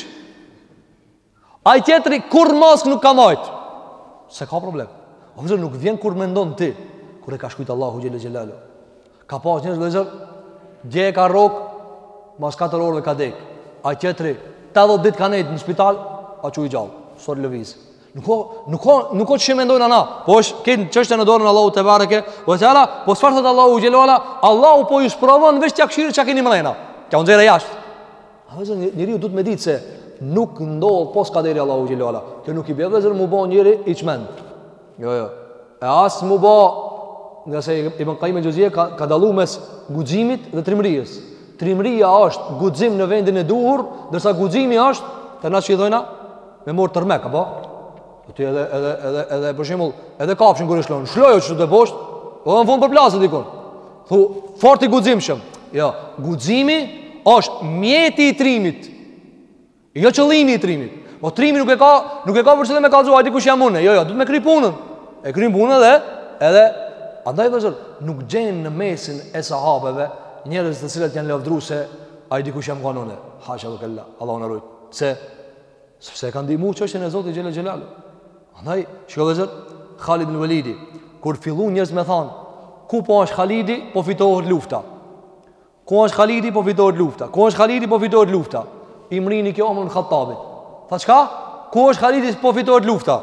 A i tjetëri, kur mask nuk ka majt, se ka problem. A vëzër nuk vjen kur mendon ti, kur e ka shkujt Allahu xhelle xhelalu. Ka pas njërës, lezer, dje e ka rok, mas katër orëve ka dek. A i tjetëri, tetëdhjetë ditë ka nejtë në spital, a që i gjallë, sot lëviz. Nuk ka, nuk ka, nuk ka që që mendojnë ana, po është këtë qështë në dorën Allahu te bareke, po të ala, po sfarë thëtë Allahu gjelluala, Allahu po ju sprovon veç tja këshirë që keni mrejna, kja unë zere jashtë. A vezër njëri ju du të me ditë se nuk ndohë pos kaderi Allahu gjelluala, kjo nuk i bje vezër mu bo njëri i qmend. Jo, jo, e asë mu bo, nga se i Qayyim el-Juzeyri ka, ka dalu mes guximit dhe trimrijës. Trimria është guxim në vendin e duhur, ndërsa guximi është të na që i dhojna me morë tërmek, apo? Ti edhe edhe edhe edhe për shembull, edhe kafshin kur e shlon, shlojo çu të bosh, po në fund për plasë dikon. Thu, fort i guximshëm. Jo, guximi është mjeti i trimit. Jo qëllimi i trimit. Po trimi nuk e ka, nuk e ka për qëllim me kallzu, ai dikush jam unë. Jo, jo, duhet me kry punën. E krym punën dhe edhe andaj vëzër, nuk gjen në mesin e sahabeve njerëz të cilët janë lavdruar se ai dikush jam kanone. Hasha wa kalla, Allahu na ruaj. Se sepse kanë ndihmuar çështën e Zotit xhelal xhelal. Andaj, shiko vëzër, Khalid ibn Walidi, kur fillu njerëz me thanë, ku po është Khalidi, po fitohet lufta. Ku është Khalidi, po fitohet lufta. Ku është Khalidi, po fitohet lufta. Imrini kjo Omar ibn Khattabi. Tha çka? Ku është Khalidi, po fitohet lufta.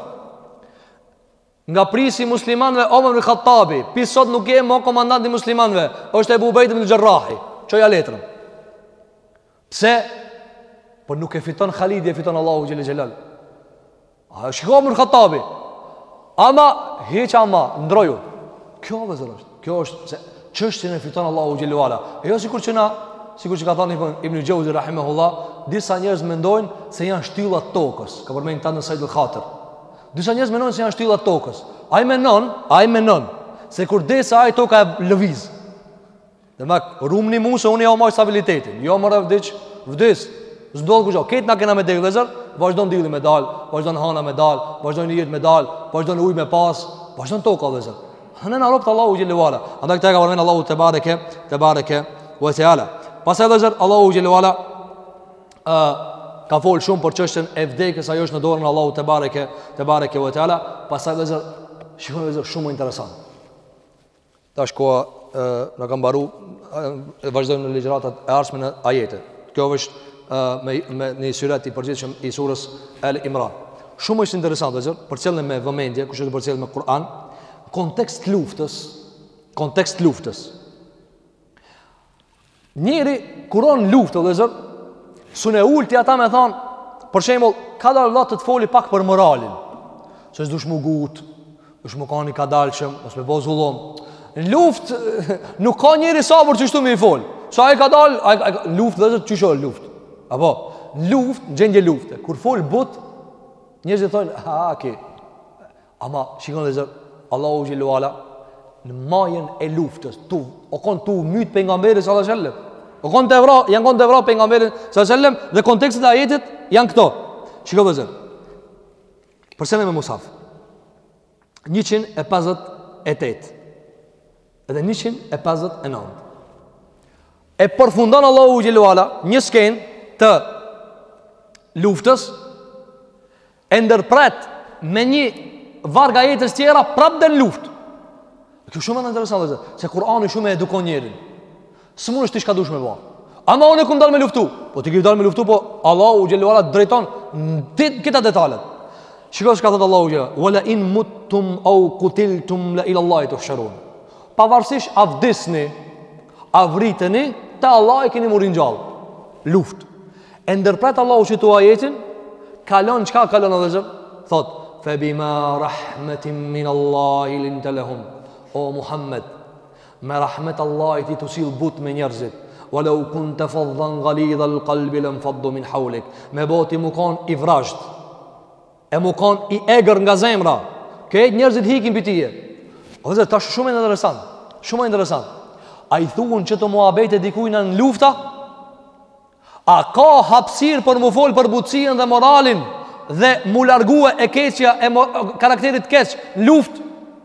Nga prisi muslimanëve Omar ibn Khattabi, pi sot nuk je më komandant i muslimanëve, është Ebu Ubejd ibn Jarrahi. Çoja letrën. Pse? Po nuk e fiton Khalidi, e fiton Allahu xhelel xhelal. A shiko Omar ibn Khattabi. Ama hiç ama ndroju. Kjo vëzër është. Kjo është se çështjen e fiton Allahu xhelel xhelala. E jo sikur që na sikur që ka thënë Ibn Jauzi rahimahullah, disa njerëz mendojnë se janë shtyllat tokës. Ka përmendur ta në Said al-Khatir. Disa njerëz mendojnë se janë shtyllat tokës. Ai mendon, ai mendon se kur desa ai toka e lëviz. Dhe mak rumni mua se unë jam më stabilitetin. Jo më vdiç, vdes. S'ndodh kush. Këtë na kena me degë vëzër, vazhdon dilli me dal, vazhdon hana me dal, vazhdon jetë me dal, vazhdon ujë me pas, vazhdon toka vëzër. Hanë na robt Allahu xhelalu ala. Andaj këta ka përmend Allahu te bareke, te bareke ve teala. Pastaj vëzër Allahu xhelalu ala ë ka fol shumë për çështën e vdekjes, ajo është në dorën e Allahut te bareke, te bareke ve teala. Pastaj vëzër shikoni vëzër shumë interesant. Tash koha na ka mbaru, vazhdojmë në ligjëratat e ardhshme në ajete. Kjo është me me në surat i përgjithshëm i surës Al Imran. Shumë është interesant vëzër, përcjellën me vëmendje, kush është përcjellën me Kur'an, kontekst luftës, kontekst luftës. Njëri kuron luftë vëzër, sunë ulti ata me thon, për shembull, ka dalë Allah të të foli pak për moralin. Se s'dush mu gut, dush mu kanë i kadalshëm, mos me bëj zullom. Në luftë nuk ka njëri sabër që shtu me i fol. Sa ai ka dalë, luftë vëzër çu shoh luftë. Apo, luftë, gjendje lufte. Kur fol but, njerëzit thonë, "Ha, ke." Ama shikoni vëzër, Allahu xhelalu ala në majën e luftës, tu, o kon tu myt pejgamberit sallallahu alajhi wasallam. O kon te vra, janë kon te vra pejgamberin sallallahu alajhi wasallam dhe kontekstet e ajetit janë këto. Shikoj vëzër. Përse me Musaf. njëqind e pesëdhjetë e tetë edhe njëqind e pesëdhjetë e nëntë. E përfundon Allahu xhelalu ala një skenë të luftës, e ndërpret me një varg ajetës tjera prapë në luftë. Kjo shumë e interesante, se Kur'ani shumë e edukon njerin. Së mund është ti shka dush me ba. Ama unë e kum dal me luftu. Po ti ke dal me luftu, po Allahu xhelalu ala drejton në këta detalet. Shikoj çka thot Allahu xhelalu, "Wala in muttum aw qutiltum la ila Allahi tuhsharun." Pavarësisht a vdesni, a vriteni, te Allah e keni murin gjallë. Luftë. E ndërpret Allahu që tu ajetin, kalon çka kalon edhe thot, "Fa bima rahmatin min Allahi linta lahum." O Muhammed, me rahmet Allahit i të sill but me njerëzit. "Walau kunta faddan ghalidha alqalbi lam faddu min hawlik." Me boti mu kon i vrasht, e mu kon i egër nga zemra. Këtë njerëzit hikin mbi tije. O zot, tash shumë interesant. Shumë interesant. A i thuën që të muhabete dikujna në lufta? A ka hapësirë për mu folë për butësien dhe moralin dhe mu largue e keqja e karakterit keq në luft?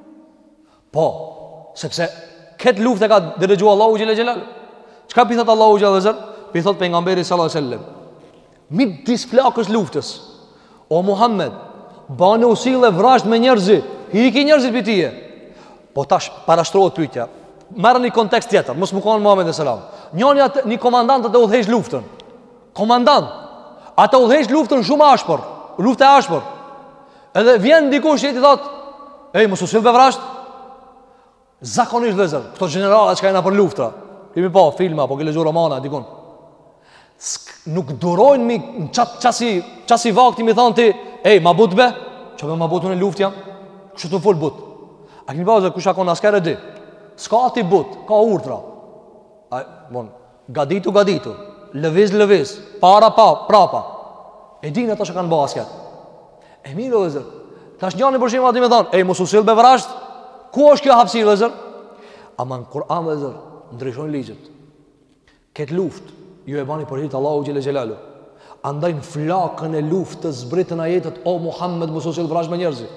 Po, sepse këtë luft e ka dërëgjua Allahu xhelalu xhelal. Çka pi thot Allahu xhelalu xhelal? Pi thot pejgamberi sallallahu alaihi wasallam, midis flakës luftës, o Muhammed, bane usille vrasht me njerëzit, hiki njerëzit për tije. Po tash parashtrohet pyetja. Marrë një kontekst tjetër, mos më kanë Muhammed sallallahu alaihi wasallam. Njëri atë një komandant të udhëheq luftën. Komandant, ata udhëheq luftën shumë ashpër, luftë e ashpër. Edhe vjen dikush që i thot, "Ej, mos u sill me vrasht." Zakonisht vëzër, këto generale që ka jena për luftra, kemi pa filma, apo ke lexuar romana dikun, nuk durojnë mi në qat, qasi, qasi vakti mi thonë ti, "Ej, ma but be, që me ma butun e luft jam, kështë të full but." A kemi pa vëzër, kush akon asker e di, s'ka ati but, ka urtra. A, bon, gaditu, gaditu, lëviz, lëviz, para, pa, prapa. E dinë ata që kanë ba asker. E mirë vëzër, tash njani përshimë ati me thonë, "Ej, mos u sill be vrasht." Ku është kjo hapësirë vëzër? Ama në Kur'an vëzër ndryshojnë ligjet. Këtë luftë ju e bani për hitë Allahu xhelalu xhelalu. Andaj në flakën e luftës zbritën ajetet, "O Muhammed, mos u sill vrasht me njerëzit."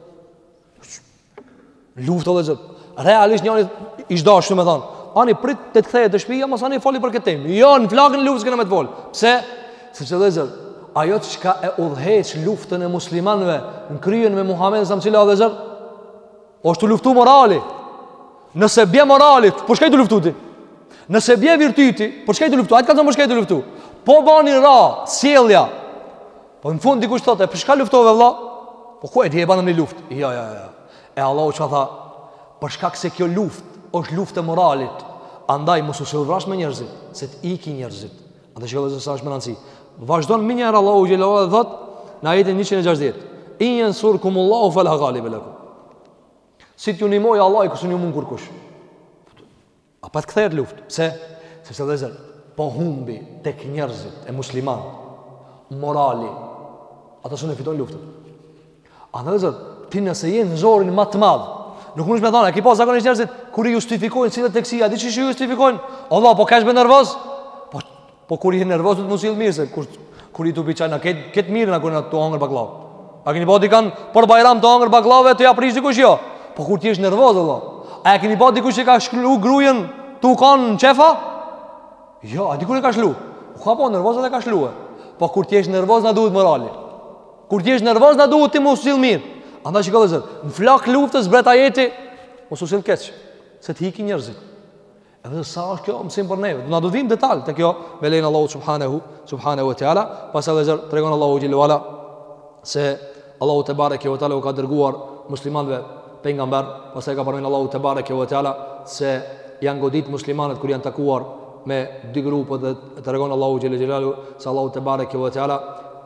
Luftë vëzër. Realisht njëri i zdash shumë e thon, "Ani prit të të kthehet të shtëpia, mos ani foli për këtë temë." Jo, në flakën e luftës kena me të fol. Pse? Sepse vëzër, ajo që e udhëheq luftën e muslimanëve në kryen me Muhamedit sallallahu alaihi wasallam, o është të luftu morali. Nëse bje morali, për shkaj të luftu ti? Nëse bje virtyti, për shkaj të luftu? Ajtë ka të më shkaj të luftu? Po bani ra, sjellja. Po në fund dikush thotë, për shka luftove vëlla? Po ku e ti e banë një luft? Ja, ja, ja. E Allahu që tha, për shkak se kjo luft është luft e moralit, andaj mos u sillvrash me njerëzit, se të iki njerëzit. Andaj shkallë se sa është më rëndësi. Vazhdon më njëherë Allahu xhelalu dhe thot në ajetin njëqind e gjashtëdhjetë, "In yansurkumullahu fala ghaliba lakum." Si t'ju një mojë Allah i kësë një mund kërkush. A pa të këthejt luft. Pse? Sepse dhe zërë, po humbi tek njerëzit e musliman morali, ata s'u fitojnë luftën. Andaj zot, ti nëse je në zorin më të madh, nuk mundesh me thonë, e ki pas zakonisht njerëzit kur i justifikojnë cilët teksia, di çish ju justifikojnë? Allah, po kaç bë nervoz? Po po kur je nervoz do të mos sill mirë se kur kur i tu biçaj na ket ket mirë na kur na tu hangër baklav. A keni bodi kanë për Bajram të hangër baklave të ja prish dikush jo? Po kur ti je nervoz Allah. A e keni bodi dikush që ka shklu grujen tu kanë në qefa? Jo, a dikush e ka shlu? U ka po nervoz edhe ka shluë. Po kur ti je nervoz na duhet morali. Kur ti je nervoz na duhet ti mos sill mirë. Andaj shikoj zot, në flak luftës bret ajeti mos u sill keq, se të hikin njerëzit. Edhe sa është kjo mësim për neve. Do na do vim detaj te kjo me lein Allahu subhanahu subhanahu wa taala, pas edhe zot tregon Allahu xhelalu ala se Allahu te bareke ve taala u ka dërguar muslimanëve pejgamber, pastaj ka përmendur Allahu te bareke ve taala se janë godit muslimanët kur janë takuar me dy grupe dhe tregon Allahu xhelalu xhelalu se Allahu te bareke ve taala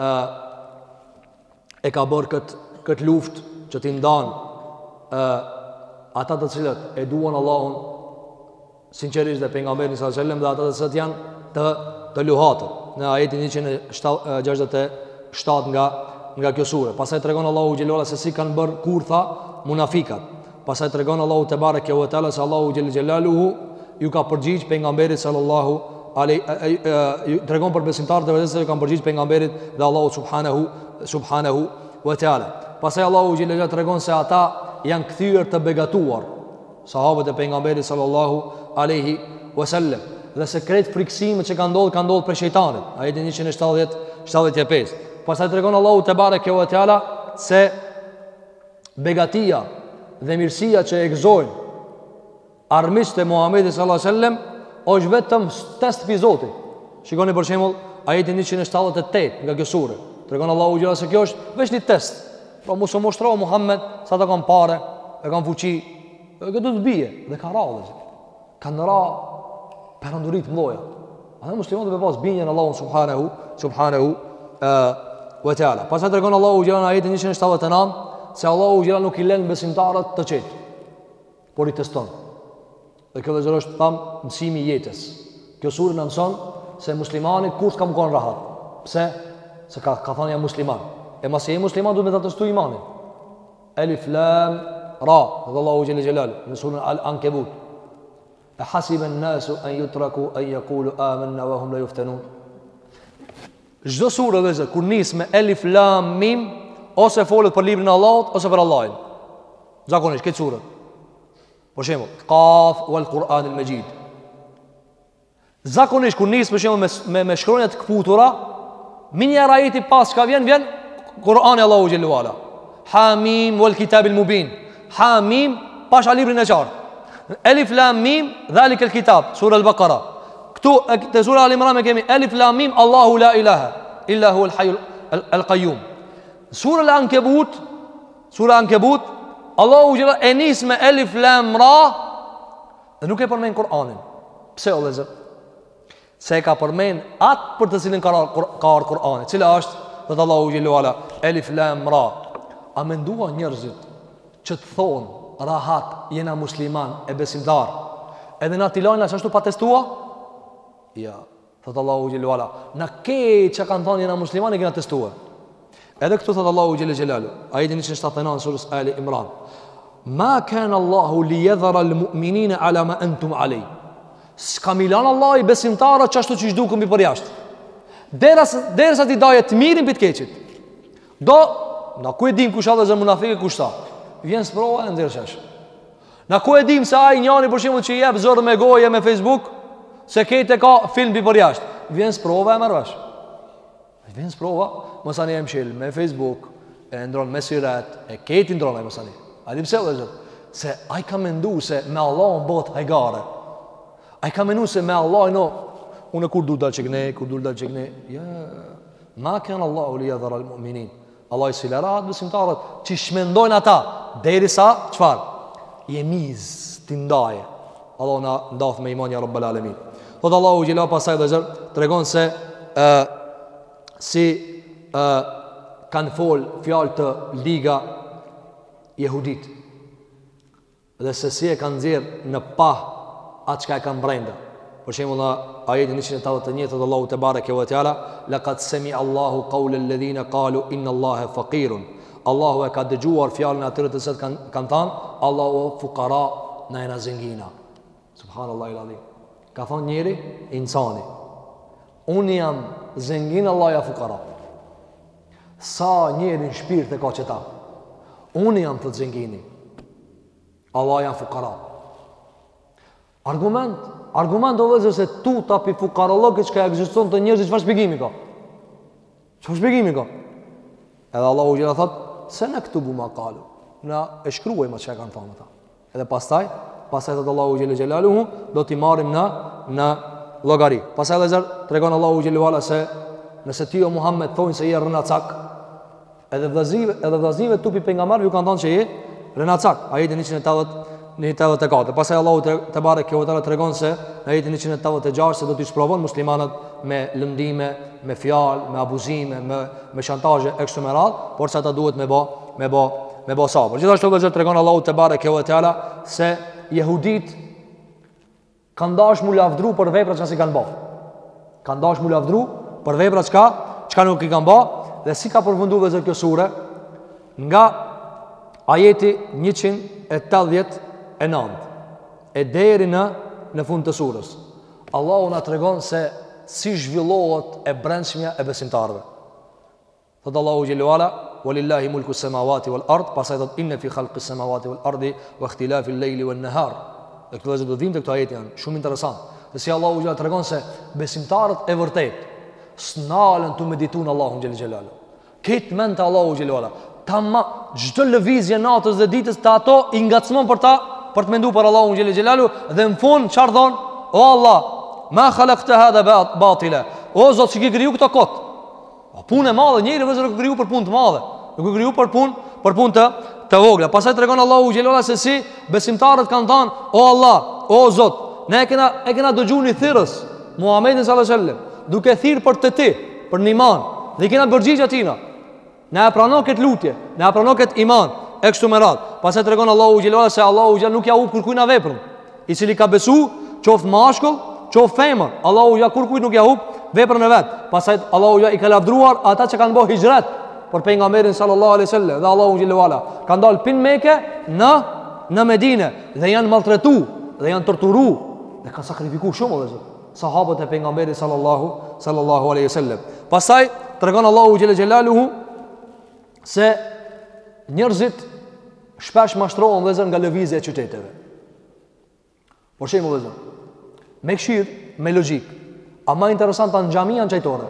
e ka bërë kët kët luftë që t'i ndan ata të cilët e duan Allahun sinqerisht dhe pejgamberin sallallahu alajhi wasallam dhe ata të cilët janë të të luhatër në ajetin njëqind e gjashtëdhjetë e shtatë nga nga kjo sure. Pastaj tregon Allahu xhelalu se si kanë bërë kurtha munafikat. Pastaj tregon Allahu te bareke ve teala se Allahu xhel xelaluhu ju ka përgjigj pejgamberit sallallahu alaihi, tregon për besimtarët e vetes se kanë përgjigj pejgamberit dhe Allahu subhanahu subhanahu wa taala. Pastaj Allahu xhel xelaluhu tregon se ata janë kthyer të begatuar sahabët e pejgamberit sallallahu alaihi wasallam dhe sekret friksimet që kanë ndodhur kanë ndodhur për shejtanin. Ajeti njëqind e shtatëdhjetë shtatëdhjetë e pesë. Pastaj tregon Allahu te bareke ve teala se begatia dhe mirësia që e gëzojnë armiqtë e Muhamedit sallallahu alaihi wasallam është vetëm test për Zotin. Shikoni për shembull ajetin njëqind e shtatëdhjetë e tetë nga kjo sure. Tregon Allahu xhela se kjo është vetëm një test. Pra mos u moshtroi Muhammed sa ata kanë parë, e kanë fuqi, e do të bie dhe ka rradhë. Kanë ra peranduri të mëdha. Ata muslimanët be pas binjen Allahu subhanahu subhanahu wa taala. Pastaj tregon Allahu xhela në ajetin njëqind e shtatëdhjetë e nëntë se Allahu xhela nuk i lën besimtarët të qetë, por i teston. Dhe kjo vëzhgjon është tam mësimi i jetës. Kjo sure na mëson se muslimani kur s'ka më kon rahat. Pse? Se ka ka thënë jam musliman. E mos je musliman duhet të testoj imanin. Alif lam ra, Allahu xhela xhelal, në surën Al-Ankabut. A hasiba an-nasu an yutraku an yaqulu amanna wa hum la yuftanun. Çdo sure vëzhgjon kur nis me alif lam mim ose folet për librin e Allahut ose për Allahin. Zakonisht këtë sure. Për shembull, Qaf wal Quran al-Majid. Zakonisht kur nis për shembull me me, me shkronja të kputura, minja ajeti pas ka vjen vjen Kurani Allahu xhelalu ala. Hamim wal kitab al-mubin. Hamim pas librin e qartë. Alif lam mim dhalika al-kitab, sura al-Baqara. Këtu te sura Al-Imran me kemi alif lam mim Allahu la ilaha illa huwa al-hayy al-qayyum. Sura Al-Ankabut, sura Al-Ankabut, Allahu xhela e nis me alif lam ra dhe nuk e përmend Kur'anin. Pse o vëllezër? Se e ka përmend atë për të cilën ka ka Kur'ani, cila është dhe Allahu xhelalu ala alif lam ra. A mendua njerëzit që të thonë rahat jena musliman e besimtar edhe na tilojnë ashtu pa testua? Ja, thot Allahu xhelalu ala, na ke që kanë thonë jena musliman e kena testua. Edhe këtu thot Allahu xhelalu xhelalu, ajeti njëqind e shtatëdhjetë e nëntë surës Ali Imran. Ma kana Allahu liyadhara al-mu'minina ala ma antum alay. S'ka milan Allah i besimtarët çashtu që duken mbi për jashtë. Derisa derisa ti daje të mirin mbi të keqit. Do, na ku e dim kush ka munafike kush ta. Vjen sprova e ndërshash. Na ku e dim se ai njëri për shembull që i jep zor me goje me Facebook, se këtë ka film mbi për jashtë. Vjen sprova e marrësh. Vjen sprova, mos ani e mshil me Facebook, e ndron me sirat, e këtë ndron ai mos ani. A di pse vëllazër? Se ai ka menduar se me Allah bëhet hajgare. Ai ka menduar se me Allah no, unë kur do dal çegnë, kur do dal çegnë. Ja, ma kana Allahu li yadhara al-mu'minin. Allah i silerat besimtarët që shmendojnë ata derisa çfarë? Jemiz ti ndaje. Allah na ndath me iman ya rabbal alamin. Thot Allahu xhela pasaj vëllazër tregon se ë si ë kanë fol fjalë të liga jehudit dhe se si e kanë nxjerr në pa atë çka e kanë brenda. Për shembull në ajetin njëqind e tetëdhjetë e një thotë Allahu te bareke ve teala laqad sami Allahu qawla alladhina qalu inna Allaha faqirun. Allahu e ka dëgjuar fjalën e atyre të cilët kanë kanë thënë Allahu fuqara na ena zengina. Subhanallahu alazim. Ka thonë njëri insani, unë jam zengin, Allah ja fuqara. Sa njëri në shpirt e ka qëta, unë jam të zengini, Allah ja fuqara. Argument, argument do vëzër se tu tapi fukarologit që ka egziston të njerëzit, çfarë shpjegimi ka? Çfarë shpjegimi ka? Edhe Allahu gjitha thot, se në këtu bu ma kalu, na e shkruajmë atë që e kanë thonë ta. Edhe pastaj, pastaj thot Allahu Gjellë Gjellaluhu, do t'i marim në, në logari. Pastaj dhe zër, të regonë Allahu Gjellu Ala se nëse ti o Muhammed thonë se je rëna cak, edhe vëzive, edhe vëzive tupi pengamarve ju kanë thonë që je rëna cak. Ajeti njëqind e tetëdhjetë në tetëdhjetë e katër. Pastaj Allahu te, te bareke ve teala tregon se në ajetin njëqind e tetëdhjetë e gjashtë se do t'i sprovon muslimanët me lëndime, me fjalë, me abuzime, me me shantazhe e kështu me radhë, por sa ata duhet me bë, me bë, me bë sabër. Gjithashtu vëllezër tregon Allahu te bareke ve teala se jehudit kanë dashur mu lavdru për veprat që si kanë bërë. Kanë dashur mu lavdru për veprat çka, çka nuk i kanë bërë dhe si ka përfunduar vëllezër kjo sure nga ajeti njëqind e tetëdhjetë e nëntë e deri në në fund të surës. Allahu na tregon se si zhvillohet e brendshmja e besimtarëve. Thot Allahu xhelalu ala walillahi mulku samawati wal ard, pastaj thot inna fi khalqis samawati wal ardi wa ikhtilafi al-layli wan nahar. Dhe këto do vim te këto ajete janë shumë interesant. Dhe si Allahu xhelalu tregon se besimtarët e vërtet s'nalen tu meditun Allahun xhelalu. Këtë mend te Allahu xhelalu ala. Tamam, çdo lëvizje natës dhe ditës të ato i ngacmon për ta për të menduar për Allahun xhelel xhelalu dhe në fund çfarë thon? O Allah, ma khalaqta hadha batila. O Zot, ç'i ke kriju këto kot? Po punë e madhe, njëri vetë nuk e kriju për punë të madhe. Nuk e kriju për punë, për punë të të vogla. Pastaj tregon Allahu xhelel xhelalu se si besimtarët kanë thënë, o Allah, o Zot, ne e kena e kena dëgjuar një thirrës, Muhamedit sallallahu alaihi wasallam, duke thirr për të ti, për në iman. Dhe i kena bërgjigj atina. Ne e pranon këtë lutje, ne e pranon këtë iman, e kështu me radhë. Pastaj tregon Allahu xhelal se Allahu xhelal nuk ja u kërkuj na veprën. I cili ka besu, qoftë mashkull, qoftë femër, Allahu ja kërkuj nuk ja u veprën e vet. Pastaj Allahu ja i ka lavdruar ata që kanë bërë hijrat për pejgamberin sallallahu alaihi wasallam. Dhe Allahu xhelal ka dalë pin Mekë në në Medinë dhe janë maltretuar dhe janë torturuar dhe kanë sakrifikuar shumë edhe sahabët e pejgamberit sallallahu sallallahu alaihi wasallam. Pastaj tregon Allahu xhelal xhelaluhu se njerëzit shpesh mashtrohen vëllezër nga lëvizja e qyteteve. Por shembull vëllezër, me këshir, me logjik, a më interesanta në xhamia në çajtore?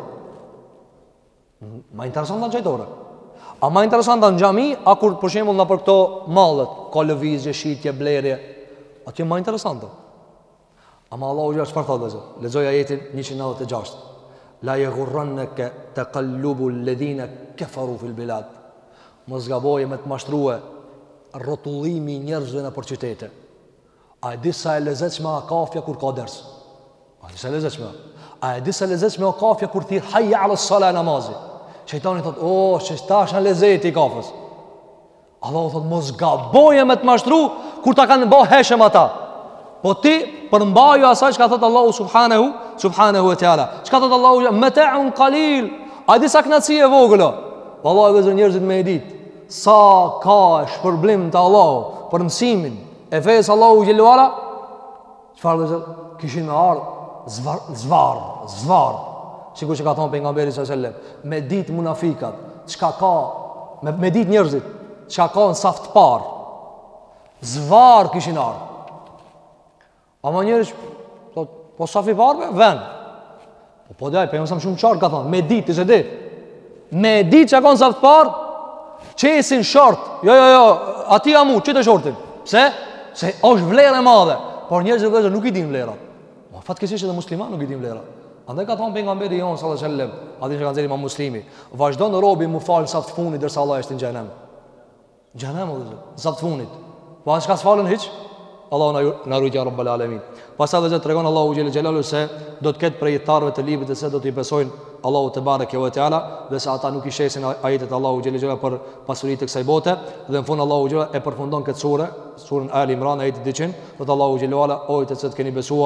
Më interesanta në çajtore. A më interesanta në xhami a kur për shembull na për këto mallet, ka lëvizje, shitje, blerje, aty më interesanta. Ama Allahu ja çfarë thotë vëllezër? Lexoj ajetin njëqind e nëntëdhjetë e gjashtë. La yaghurrannaka taqallubu alladhina kafaru fil bilad. Mos gaboje me të mashtrua rrotullimi i njerëzve në për qytete. A e di sa e lezetshme a kafja kur ka ders? A e di sa e lezetshme? A e di sa e lezetshme a kafja kur thirr hayya ala sala namazi? Shejtani thot, "Oh, ç'tash në lezeti i kafës." Allahu thot, "Mos gaboje me të mashtru kur ta kanë bë heshem ata." Po ti përmbaju asaj çka thot Allahu subhanahu subhanahu wa taala. Çka thot Allahu? "Mata'un qalil." A di sa knaci e vogël? Vallahi vëzër njerëzit me e ditë sa ka shpërblim të Allahu për mësimin e fejës Allahu gjelluara. Çfarë vëzër? Kishin me ardhë zvar, zvar, zvar. Sikur që ka thonë pejgamberi sallallahu alajhi wasallam, me ditë munafikat, çka ka, me, me ditë njerëzit, çka ka në saft parë. Zvar kishin ardhë. Ama njerëz, po, po safi parëve, ven. Po, po daj, për jam shumë qarë ka thonë, me ditë, ishe ditë. Me ditë që ka në saft parë, qesin short. Jo, jo, jo, ati amu, qëtë e shortin. Pse? Se është vlerë e madhe. Por njerëz e vlerë nuk i din vlerat. Ma fatkesish edhe musliman nuk i din vlerat. Andaj ka thonë pejgamberi jon sallallahu alajhi wasallam, atë që ka nxjerrë Imam Muslimi, vazhdon robi mu fal saft funit derisa Allah është në xhenem. Xhenem ose saft funit. Po as ka falën hiç? Allahu na na rujt ya rabbal alamin. Pastaj vetë tregon Allahu xhelel xhelalu se do të ketë prej jetarëve të librit se do të i besojnë Allahu te bareke ve teala, dhe se ata nuk i shesin ajetet Allahu xhelel xhelalu për pasuritë e kësaj bote, dhe në fund Allahu xhelel e përfundon këtë sure, surën Al Imran ajetin dyqind, do të Allahu xhelel xhelalu ojtë se të keni besuar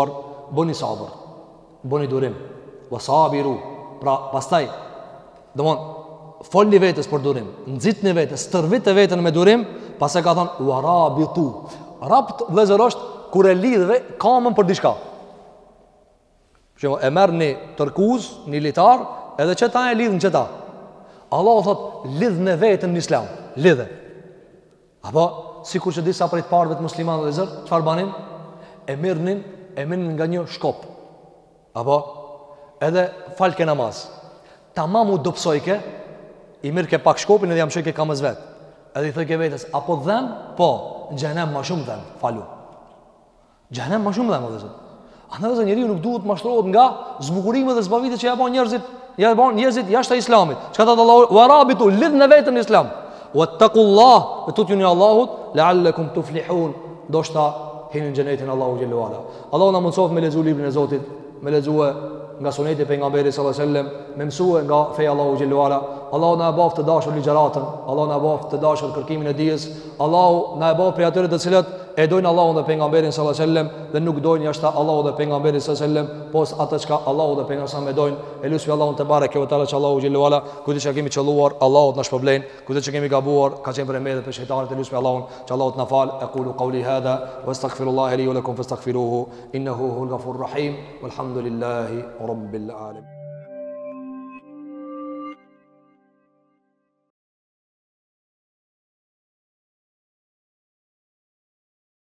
bëni sabër, bëni durim, wasabiru. Pra, pastaj, domthon, folni vetes për durim, nxitni vetes, stërvitni veten me durim, pastaj ka thënë warabitu. Rabt vëllazër është kur e lidhve kamën për diçka. Që e merr një tërkuz, një litar, edhe çeta e lidhën çeta. Allah thot lidh në vetën në islam, lidhe. Apo sikur që disa prej të parëve të muslimanëve zër, çfarë banin? E mirnin, e mirnin nga një shkop. Apo edhe falke namaz. Tamam u dobsojke, i mirë ke pak shkopin edhe jam shoj ke kamës vet. Edhe i thoj ke vetes, apo dhem? Po, në xhenem më shumë dhem, falu. Xhenem më shumë dhem, edhe zot. Andaj njeriu nuk duhet mashtrohet nga zbukurimet dhe zbavitet që ja bën njerëzit, ja bën njerëzit jashtë islamit. Çka thot Allahu, wa rabitu lidh në vetën islam. Wattaqullah, tutuni Allahut la'allakum tuflihun. Do shta hinin në xhenetin Allahu xhelalu ala. Allahu na mundsof me lexu librin e Zotit, me lexue nga suneti e pejgamberit sallallahu alaihi wasallam, me mësue nga feja Allahu xhelalu ala. Allahu na e bëft të dashur ligjëratën, Allahu na e bëft të dashur kërkimin e dijes, Allahu na e bëft prej atyre të cilët e dojnë Allahun dhe pejgamberin sallallahu alaihi wasallam dhe nuk dojnë jashtë Allahut dhe pejgamberit sallallahu alaihi wasallam, pos atë çka Allahu dhe pejgamberi sallallahu alaihi wasallam dojnë. Elusbi Allahun te bareke ve teala, Allahu xhelalu ala, kujt që kemi çelluar, Allahu na shpërblen, kujt që kemi gabuar, ka qenë për mëdhë për shejtanit, elusbi Allahun, që Allahu na fal. Aqulu qawli hadha wastaghfirullaha li wa lakum fastaghfiruhu innahu huwal ghafurur rahim walhamdulillahi rabbil alamin.